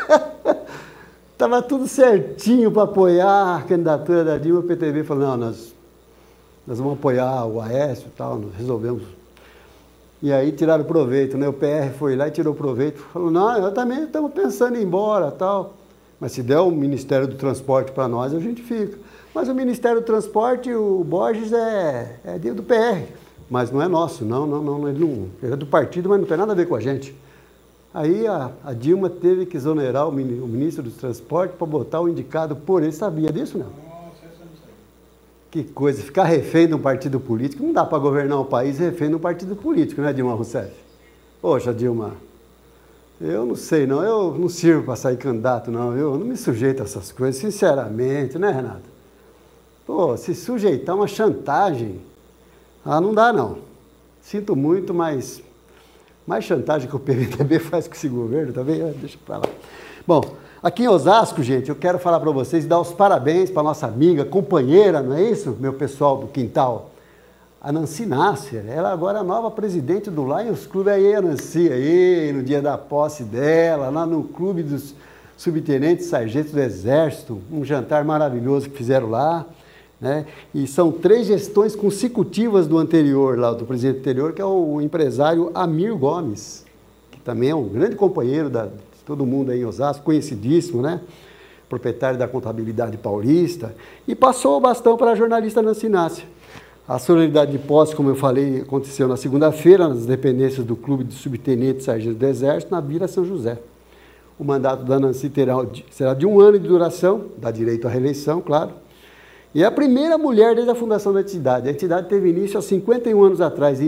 Estava tudo certinho para apoiar a candidatura da Dilma, o PTB falou, não, nós vamos apoiar o Aécio e tal, nós resolvemos. E aí tiraram proveito, né? O PR foi lá e tirou proveito, falou, não, eu também estamos pensando em ir embora tal. Mas se der o Ministério do Transporte para nós, a gente fica. Mas o Ministério do Transporte, o Borges é do PR, mas não é nosso, não, ele é do partido, mas não tem nada a ver com a gente. Aí a Dilma teve que exonerar o ministro do Transporte para botar o indicado por ele. Sabia disso, não? Nossa, essa não sei. Que coisa, ficar refém de um partido político, não dá para governar um país refém de um partido político, né, Dilma Rousseff? Poxa, Dilma, eu não sei, não, eu não sirvo para sair candidato, não, eu não me sujeito a essas coisas, sinceramente, né, Renato? Pô, se sujeitar a uma chantagem, não dá, não. Sinto muito, mas mais chantagem que o PMDB faz com esse governo, também, deixa para lá. Bom, aqui em Osasco, gente, eu quero falar para vocês, dar os parabéns para nossa amiga, companheira, não é isso, meu pessoal do Quintal? A Nancy Nasser, ela agora é a nova presidente do Lions Club. Aí a Nancy, aí, no dia da posse dela, lá no Clube dos Subtenentes Sargentos do Exército, um jantar maravilhoso que fizeram lá, né? E são 3 gestões consecutivas do anterior, lá, do presidente anterior, que é o empresário Amir Gomes, que também é um grande companheiro de todo mundo aí em Osasco, conhecidíssimo, né? Proprietário da Contabilidade Paulista, e passou o bastão para a jornalista Nancy Nasser. A solenidade de posse, como eu falei, aconteceu na segunda-feira, nas dependências do Clube de Subtenentes Sargentos do Exército, na Vila São José. O mandato da Nancy será de 1 ano de duração, dá direito à reeleição, claro. E é a primeira mulher desde a fundação da entidade. A entidade teve início há 51 anos atrás, em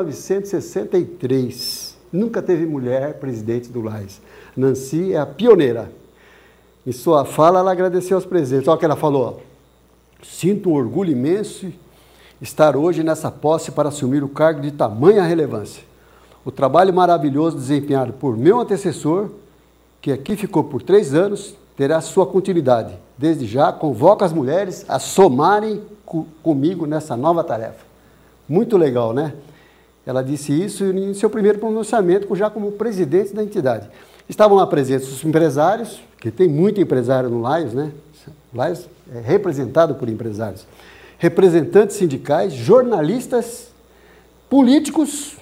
1963. Nunca teve mulher presidente do Lais. Nancy é a pioneira. Em sua fala, ela agradeceu aos presentes. Olha o que ela falou. Ó. Sinto um orgulho imenso estar hoje nessa posse para assumir o cargo de tamanha relevância. O trabalho maravilhoso desempenhado por meu antecessor, que aqui ficou por 3 anos, terá sua continuidade. Desde já, convoco as mulheres a somarem comigo nessa nova tarefa. Muito legal, né? Ela disse isso em seu primeiro pronunciamento, já como presidente da entidade. Estavam lá presentes os empresários, que tem muito empresário no Lais, né? O Lais é representado por empresários. Representantes sindicais, jornalistas, políticos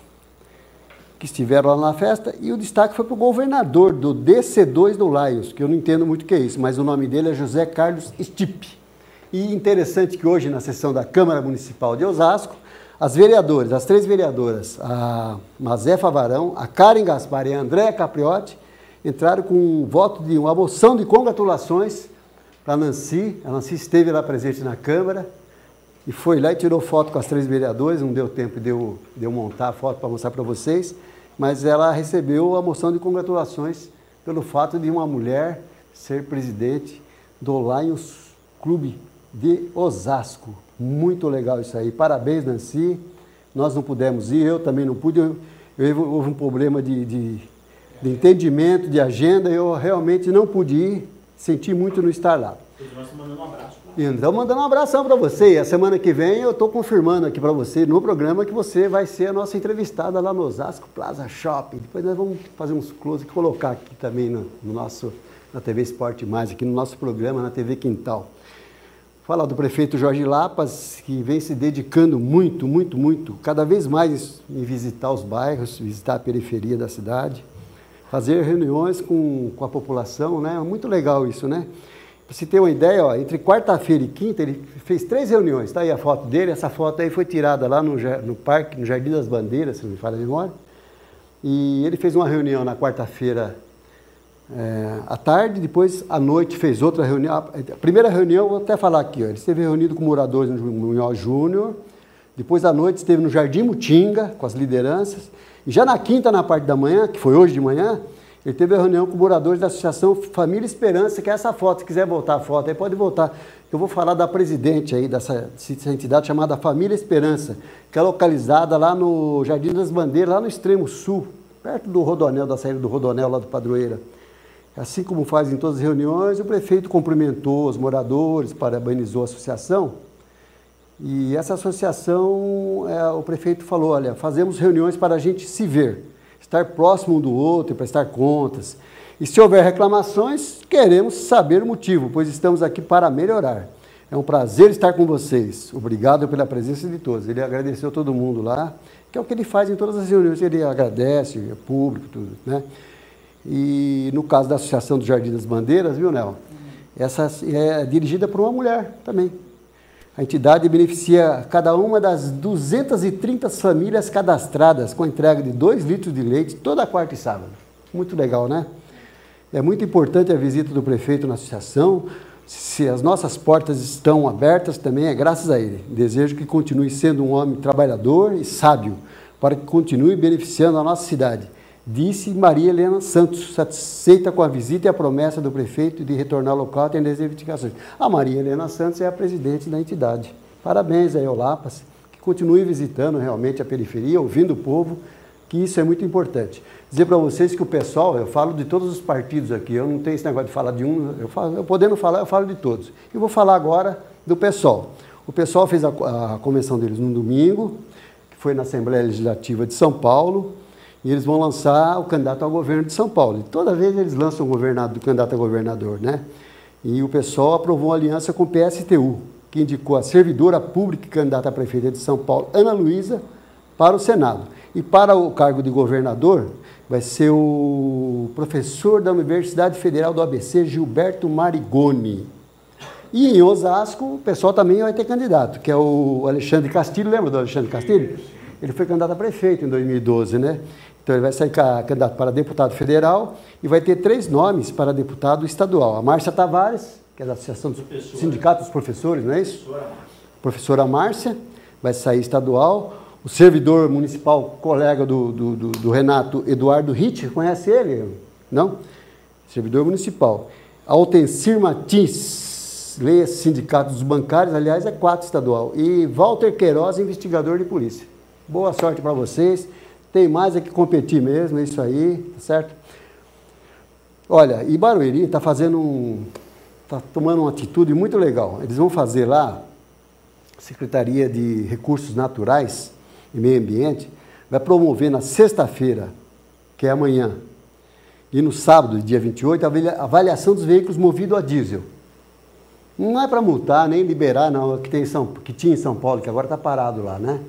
que estiveram lá na festa, e o destaque foi para o governador do DC2 do Laios, que eu não entendo muito o que é isso, mas o nome dele é José Carlos Stipe. E interessante que hoje, na sessão da Câmara Municipal de Osasco, as vereadoras, as 3 vereadoras, a Mazefa Varão, a Karen Gaspar e a Andréa Capriotti, entraram com um voto de uma moção de congratulações para a Nancy. A Nancy esteve lá presente na Câmara e foi lá e tirou foto com as 3 vereadoras. Não deu tempo de eu montar a foto para mostrar para vocês, mas ela recebeu a moção de congratulações pelo fato de uma mulher ser presidente do Lions Clube de Osasco. Muito legal isso aí. Parabéns, Nancy. Nós não pudemos ir, eu também não pude. Houve um problema de entendimento, de agenda. Eu realmente não pude ir. Senti muito não estar lá. Nós estamos mandando um abraço. Então, mandando um abração para você. E a semana que vem eu estou confirmando aqui para você, no programa, que você vai ser a nossa entrevistada lá no Osasco Plaza Shopping. Depois nós vamos fazer uns close e colocar aqui também na TV Esporte Mais, aqui no nosso programa, na TV Quintal. Falar do prefeito Jorge Lapas, que vem se dedicando muito, cada vez mais em visitar os bairros, visitar a periferia da cidade, fazer reuniões com a população, né? Muito legal isso, né? Para você ter uma ideia, ó, entre quarta-feira e quinta, ele fez 3 reuniões. Está aí a foto dele. Essa foto aí foi tirada lá no parque, no Jardim das Bandeiras, se não me falha a memória. E ele fez uma reunião na quarta-feira à tarde, depois à noite fez outra reunião. A primeira reunião, vou até falar aqui, ó, ele esteve reunido com moradores no Munhoz Júnior. Depois à noite esteve no Jardim Mutinga, com as lideranças. E já na quinta, na parte da manhã, que foi hoje de manhã, ele teve a reunião com moradores da Associação Família Esperança, que é essa foto. Se quiser voltar a foto, aí pode voltar. Eu vou falar da presidente aí dessa entidade chamada Família Esperança, que é localizada lá no Jardim das Bandeiras, lá no extremo sul, perto do Rodonel, da saída do Rodonel, lá do Padroeira. Assim como faz em todas as reuniões, o prefeito cumprimentou os moradores, parabenizou a associação. E essa associação, o prefeito falou, olha, fazemos reuniões para a gente se ver, estar próximo um do outro, prestar contas. E se houver reclamações, queremos saber o motivo, pois estamos aqui para melhorar. É um prazer estar com vocês. Obrigado pela presença de todos. Ele agradeceu todo mundo lá, que é o que ele faz em todas as reuniões. Ele agradece, é público, tudo, né? E no caso da Associação do Jardim das Bandeiras, viu, Nel? Essa é dirigida por uma mulher também. A entidade beneficia cada uma das 230 famílias cadastradas com a entrega de 2 litros de leite toda quarta e sábado. Muito legal, né? É muito importante a visita do prefeito na associação. Se as nossas portas estão abertas, também é graças a ele. Desejo que continue sendo um homem trabalhador e sábio, para que continue beneficiando a nossa cidade. Disse Maria Helena Santos, satisfeita com a visita e a promessa do prefeito de retornar ao local atendendo as reivindicações. A Maria Helena Santos é a presidente da entidade. Parabéns aí ao Lapas, que continue visitando realmente a periferia, ouvindo o povo, que isso é muito importante. Dizer para vocês que o pessoal, eu falo de todos os partidos aqui, eu não tenho esse negócio de falar de um, eu podendo falar, eu falo de todos. Eu vou falar agora do PSOL. O PSOL fez a convenção deles no domingo, que foi na Assembleia Legislativa de São Paulo, e eles vão lançar o candidato ao governo de São Paulo. E toda vez eles lançam o candidato a governador, né? E o PSOL aprovou uma aliança com o PSTU, que indicou a servidora pública e candidata a prefeita de São Paulo, Ana Luísa, para o Senado. E para o cargo de governador, vai ser o professor da Universidade Federal do ABC, Gilberto Marigoni. E em Osasco, o pessoal também vai ter candidato, que é o Alexandre Castilho. Lembra do Alexandre Castilho? Ele foi candidato a prefeito em 2012, né? Então ele vai sair candidato para deputado federal e vai ter 3 nomes para deputado estadual. A Márcia Tavares, que é da Associação dos Sindicatos dos Professores, não é isso? Professora Márcia, vai sair estadual. O servidor municipal, colega do Renato, Eduardo Ritt, conhece ele? Não? Servidor municipal. Altencir Martins, leia Sindicato dos Bancários, aliás, é 4 estadual. E Walter Queiroz, investigador de polícia. Boa sorte para vocês. Tem mais é que competir mesmo, é isso aí, tá certo? Olha, e Barueri está tomando uma atitude muito legal. Eles vão fazer lá, Secretaria de Recursos Naturais e Meio Ambiente, vai promover na sexta-feira, que é amanhã, e no sábado, dia 28, a avaliação dos veículos movidos a diesel. Não é para multar, nem liberar, não, que tinha em São Paulo, que agora está parado lá, né?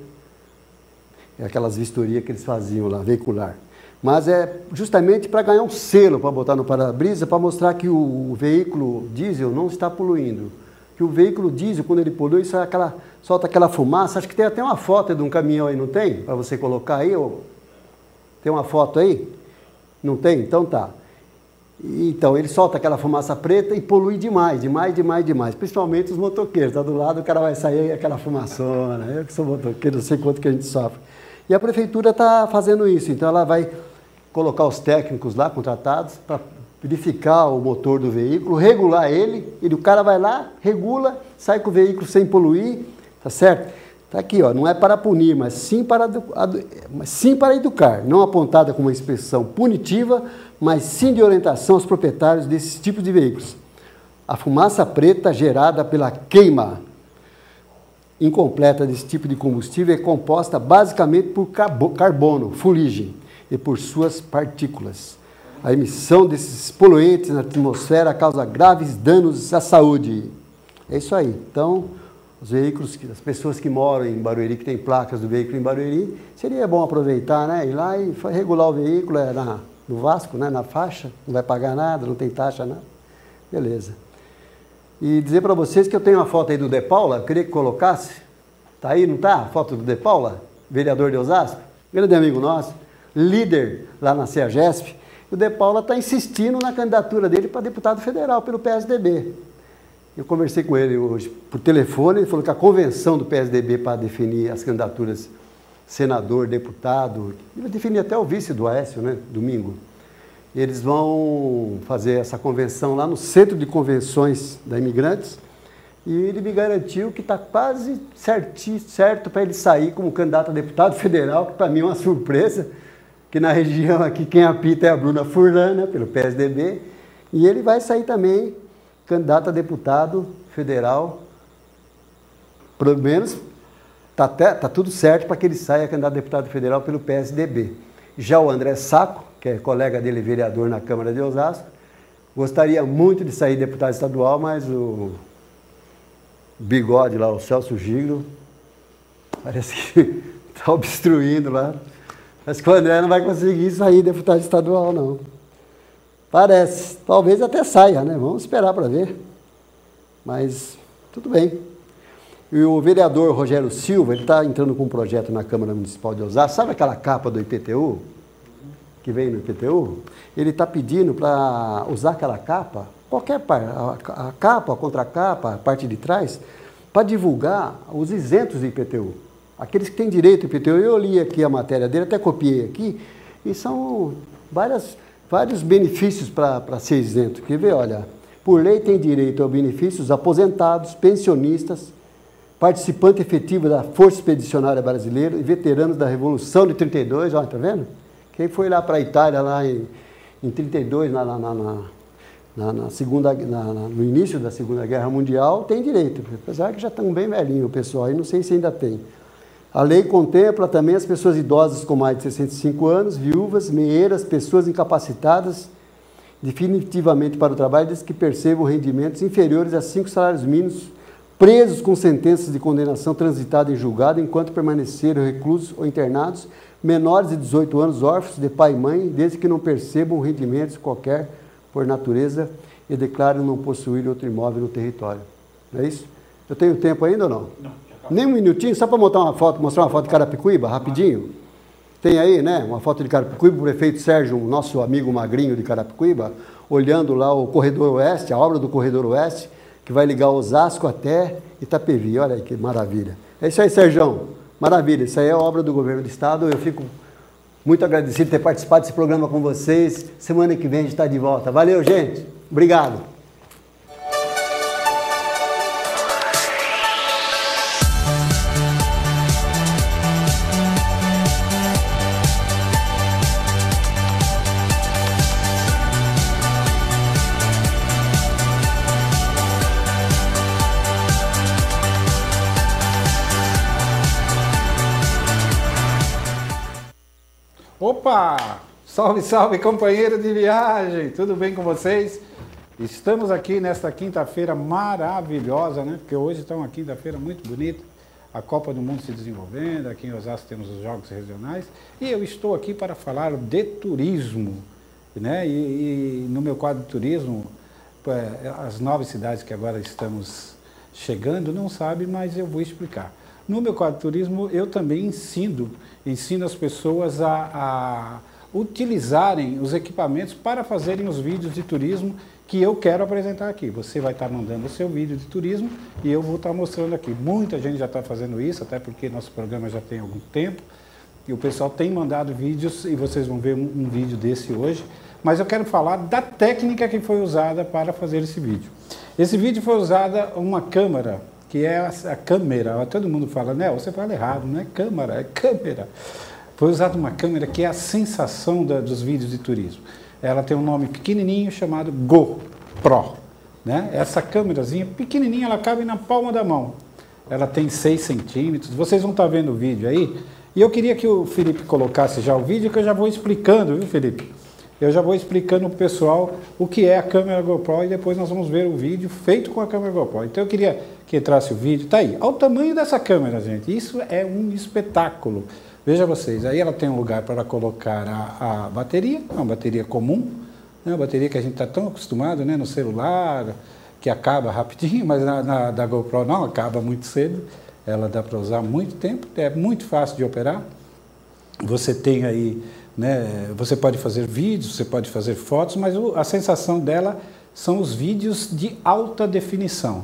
É aquelas vistorias que eles faziam lá, veicular. Mas é justamente para ganhar um selo, para botar no para-brisa, para mostrar que o veículo diesel não está poluindo. Que o veículo diesel, quando ele polui, solta aquela fumaça. Acho que tem até uma foto de um caminhão aí, não tem? Para você colocar aí? Tem uma foto aí? Não tem? Então tá. Então, ele solta aquela fumaça preta e polui demais. Principalmente os motoqueiros. Está do lado, o cara vai sair aquela fumaçona. Eu que sou motoqueiro, não sei quanto que a gente sofre. E a prefeitura está fazendo isso. Então, ela vai colocar os técnicos lá, contratados, para verificar o motor do veículo, regular ele, e o cara vai lá, regula, sai com o veículo sem poluir, tá certo? Tá aqui, ó, não é para punir, mas sim para educar, não apontada como uma expressão punitiva, mas sim de orientação aos proprietários desses tipos de veículos. A fumaça preta gerada pela queima incompleta desse tipo de combustível é composta basicamente por carbono, fuligem, e por suas partículas. A emissão desses poluentes na atmosfera causa graves danos à saúde. É isso aí. Então, os veículos, as pessoas que moram em Barueri, que têm placas do veículo em Barueri, seria bom aproveitar, né? Ir lá e regular o veículo no Vasco, né? Na faixa, não vai pagar nada, não tem taxa, nada. Beleza. E dizer para vocês que eu tenho uma foto aí do De Paula, eu queria que colocasse. Tá aí, não tá? A foto do De Paula, vereador de Osasco, grande amigo nosso, líder lá na CEAGESP. O De Paula está insistindo na candidatura dele para deputado federal pelo PSDB. Eu conversei com ele hoje por telefone, ele falou que a convenção do PSDB para definir as candidaturas senador, deputado, ele vai definir até o vice do Aécio, né, domingo. Eles vão fazer essa convenção lá no Centro de Convenções da Imigrantes e ele me garantiu que está quase certo para ele sair como candidato a deputado federal, que para mim é uma surpresa, que na região aqui quem apita é a Bruna Furlan, né, pelo PSDB, e ele vai sair também candidato a deputado federal, pelo menos está tudo certo para que ele saia candidato a deputado federal pelo PSDB. Já o André Sacco, que é colega dele, vereador na Câmara de Osasco, gostaria muito de sair deputado estadual, mas o bigode lá, o Celso Giglo, parece que está obstruindo lá. Parece que o André não vai conseguir sair deputado estadual, não. Parece. Talvez até saia, né? Vamos esperar para ver. Mas tudo bem. E o vereador Rogério Silva, ele está entrando com um projeto na Câmara Municipal de Osasco. Sabe aquela capa do IPTU? Que vem no IPTU? Ele está pedindo para usar aquela capa, qualquer parte, a capa, a contracapa, a parte de trás, para divulgar os isentos do IPTU. Aqueles que têm direito ao IPTU, eu li aqui a matéria dele, até copiei aqui, e são vários benefícios para ser isento. Quer ver? Olha, por lei tem direito a benefícios aposentados, pensionistas, participante efetivo da Força Expedicionária Brasileira e veteranos da Revolução de 32, olha, tá vendo? Quem foi lá para a Itália, lá em 32, no início da Segunda Guerra Mundial, tem direito, apesar que já estão bem velhinhos o pessoal, aí não sei se ainda tem. A lei contempla também as pessoas idosas com mais de 65 anos, viúvas, meeiras, pessoas incapacitadas definitivamente para o trabalho, desde que percebam rendimentos inferiores a 5 salários mínimos, presos com sentenças de condenação transitada em julgado enquanto permaneceram reclusos ou internados, menores de 18 anos, órfãos de pai e mãe, desde que não percebam rendimentos qualquer por natureza e declarem não possuir outro imóvel no território. Não é isso? Eu tenho tempo ainda ou não? Não. Nem um minutinho, só para mostrar uma foto de Carapicuíba, rapidinho. Tem aí, né, uma foto de Carapicuíba, o prefeito Sérgio, nosso amigo magrinho de Carapicuíba, olhando lá o Corredor Oeste, a obra do Corredor Oeste, que vai ligar Osasco até Itapevi. Olha aí que maravilha. É isso aí, Serjão. Maravilha. Isso aí é obra do governo do estado. Eu fico muito agradecido de ter participado desse programa com vocês. Semana que vem a gente está de volta. Valeu, gente. Obrigado. Opa! Salve, salve, companheiro de viagem! Tudo bem com vocês? Estamos aqui nesta quinta-feira maravilhosa, né? Porque hoje está uma quinta-feira muito bonita. A Copa do Mundo se desenvolvendo, aqui em Osasco temos os jogos regionais. E eu estou aqui para falar de turismo, né? E no meu quadro de turismo, as 9 cidades que agora estamos chegando não sabem, mas eu vou explicar. No meu quadro de turismo, eu também ensino as pessoas a utilizarem os equipamentos para fazerem os vídeos de turismo que eu quero apresentar aqui. Você vai estar mandando o seu vídeo de turismo e eu vou estar mostrando aqui. Muita gente já está fazendo isso, até porque nosso programa já tem algum tempo. E o pessoal tem mandado vídeos e vocês vão ver um vídeo desse hoje. Mas eu quero falar da técnica que foi usada para fazer esse vídeo. Esse vídeo foi usada uma câmera, que é a câmera, todo mundo fala, né? Você fala errado, não é câmera, é câmera. Foi usada uma câmera que é a sensação dos vídeos de turismo. Ela tem um nome pequenininho chamado GoPro, né? Essa câmerazinha pequenininha, ela cabe na palma da mão. Ela tem 6 centímetros, vocês vão estar vendo o vídeo aí. E eu queria que o Felipe colocasse já o vídeo, que eu já vou explicando, viu, Felipe? Eu já vou explicando para o pessoal o que é a câmera GoPro e depois nós vamos ver o vídeo feito com a câmera GoPro. Então eu queria que entrasse o vídeo. Tá aí, olha o tamanho dessa câmera, gente. Isso é um espetáculo. Veja vocês, aí ela tem um lugar para colocar a bateria, uma bateria comum, né? Uma bateria que a gente está tão acostumado, né, no celular, que acaba rapidinho, mas da GoPro não, acaba muito cedo. Ela dá para usar muito tempo, é muito fácil de operar. Você tem aí, né, você pode fazer vídeos, você pode fazer fotos, mas a sensação dela são os vídeos de alta definição.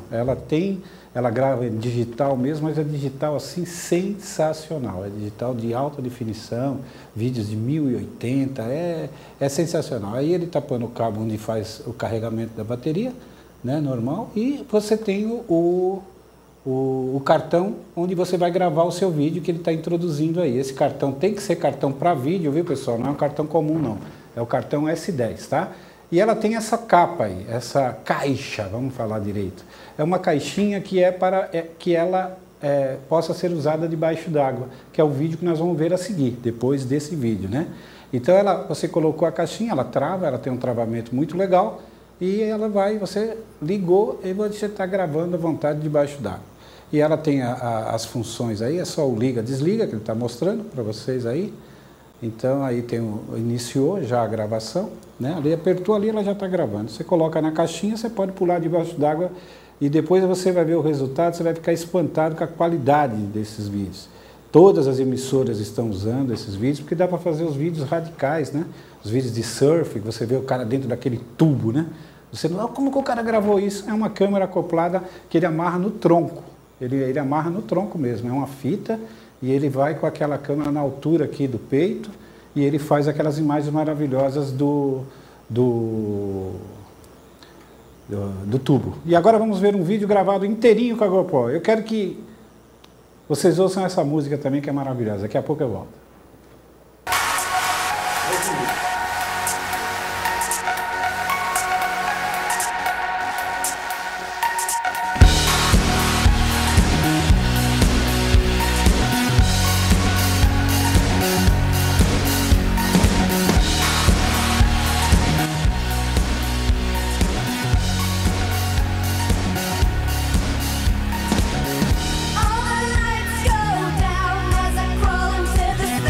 Ela grava em digital mesmo, mas é digital assim sensacional. É digital de alta definição, vídeos de 1080, é sensacional. Aí ele está pondo o cabo onde faz o carregamento da bateria, né, normal, e você tem o cartão onde você vai gravar o seu vídeo que ele está introduzindo aí. Esse cartão tem que ser cartão para vídeo, viu, pessoal? Não é um cartão comum, não. É o cartão S10, tá? E ela tem essa capa aí, essa caixa, vamos falar direito. É uma caixinha que que ela possa ser usada debaixo d'água, que é o vídeo que nós vamos ver a seguir, depois desse vídeo, né? Então você colocou a caixinha, ela trava, ela tem um travamento muito legal e você ligou e você está gravando à vontade debaixo d'água. E ela tem as funções aí, é só o liga, desliga, que ele está mostrando para vocês aí. Então aí iniciou já a gravação, né? Ali apertou ali, ela já está gravando. Você coloca na caixinha, você pode pular debaixo d'água e depois você vai ver o resultado, você vai ficar espantado com a qualidade desses vídeos. Todas as emissoras estão usando esses vídeos, porque dá para fazer os vídeos radicais, né? Os vídeos de surf, você vê o cara dentro daquele tubo, né? Você não, como que o cara gravou isso? É uma câmera acoplada que ele amarra no tronco. Ele amarra no tronco mesmo, é uma fita e ele vai com aquela câmera na altura aqui do peito e ele faz aquelas imagens maravilhosas do tubo. E agora vamos ver um vídeo gravado inteirinho com a GoPro. Eu quero que vocês ouçam essa música também, que é maravilhosa. Daqui a pouco eu volto. All the lights go down as I crawl into the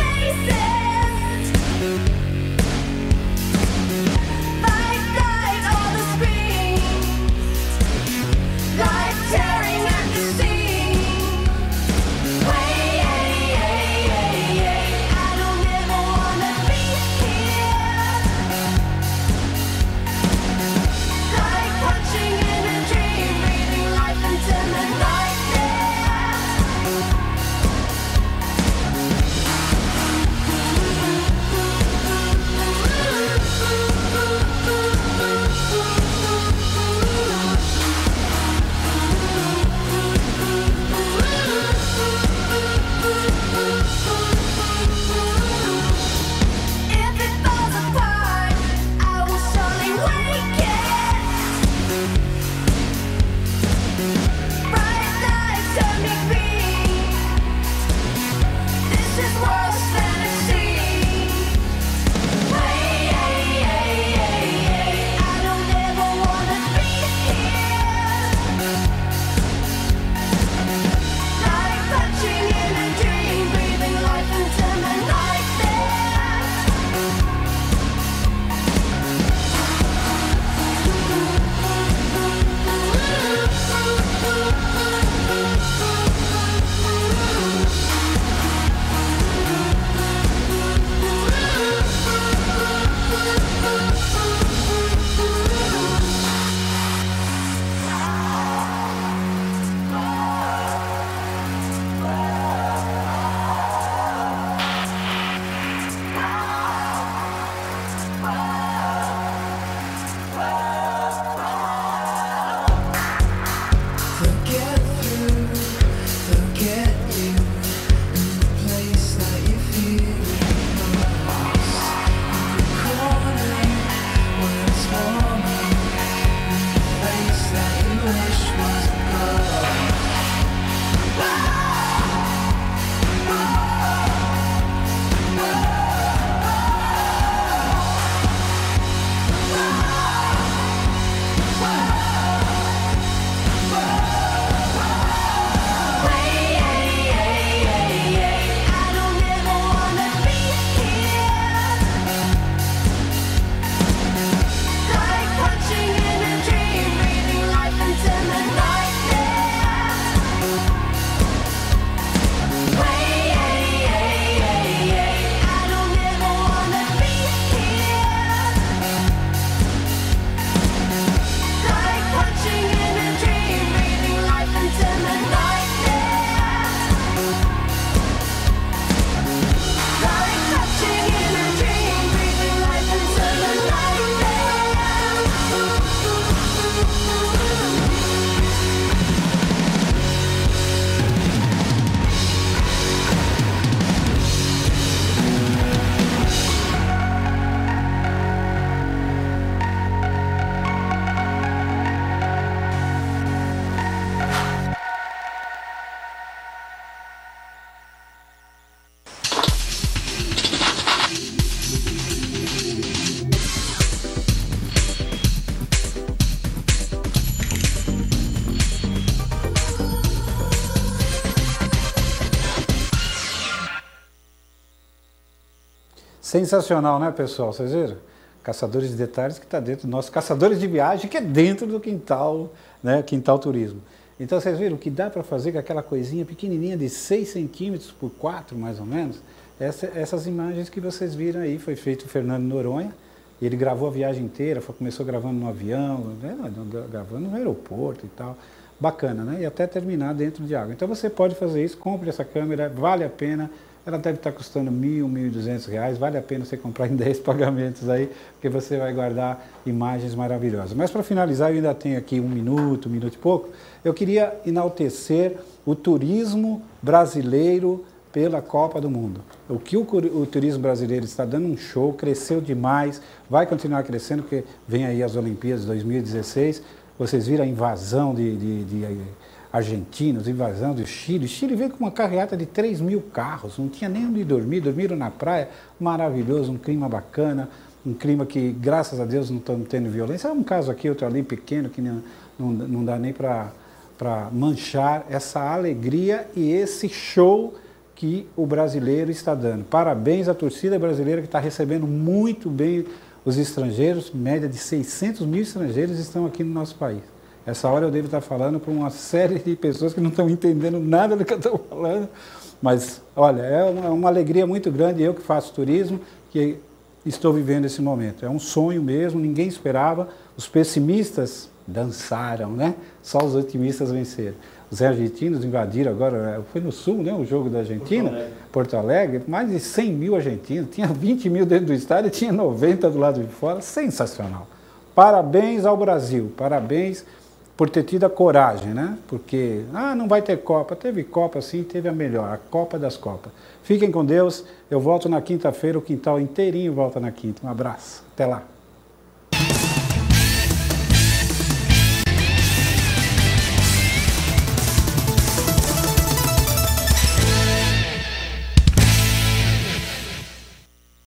Sensacional, né, pessoal? Vocês viram? Caçadores de detalhes que está dentro do nosso Caçadores de Viagem, que é dentro do Quintal, né, Quintal Turismo. Então vocês viram o que dá para fazer com aquela coisinha pequenininha de 6 centímetros por 4, mais ou menos? Essas imagens que vocês viram aí, foi feito o Fernando Noronha, ele gravou a viagem inteira, começou gravando no avião, né, gravando no aeroporto e tal. Bacana, né? E até terminar dentro de água. Então você pode fazer isso, compre essa câmera, vale a pena. Ela deve estar custando R$1.000, R$1.200, vale a pena você comprar em 10 pagamentos aí, porque você vai guardar imagens maravilhosas. Mas para finalizar, eu ainda tenho aqui um minuto e pouco, eu queria enaltecer o turismo brasileiro pela Copa do Mundo. O que o turismo brasileiro está dando um show, cresceu demais, vai continuar crescendo, porque vem aí as Olimpíadas 2016, vocês viram a invasão de argentinos, invasão do Chile. O Chile veio com uma carreata de 3.000 carros, não tinha nem onde dormir, dormiram na praia, maravilhoso, um clima bacana, um clima que, graças a Deus, não estamos tendo violência. É um caso aqui, outro ali, pequeno, que não dá nem para manchar essa alegria e esse show que o brasileiro está dando. Parabéns à torcida brasileira que está recebendo muito bem os estrangeiros, média de 600 mil estrangeiros estão aqui no nosso país. Essa hora eu devo estar falando para uma série de pessoas que não estão entendendo nada do que eu estou falando, mas, olha, é uma alegria muito grande, eu que faço turismo, que estou vivendo esse momento. É um sonho mesmo, ninguém esperava, os pessimistas dançaram, né? Só os otimistas venceram. Os argentinos invadiram agora, foi no sul, né, o jogo da Argentina, Porto Alegre, mais de 100 mil argentinos, tinha 20 mil dentro do estádio e tinha 90 do lado de fora, sensacional. Parabéns ao Brasil, parabéns por ter tido a coragem, né? Porque, não vai ter Copa. Teve Copa sim, teve a melhor, a Copa das Copas. Fiquem com Deus, eu volto na quinta-feira, o Quintal inteirinho volta na quinta. Um abraço, até lá.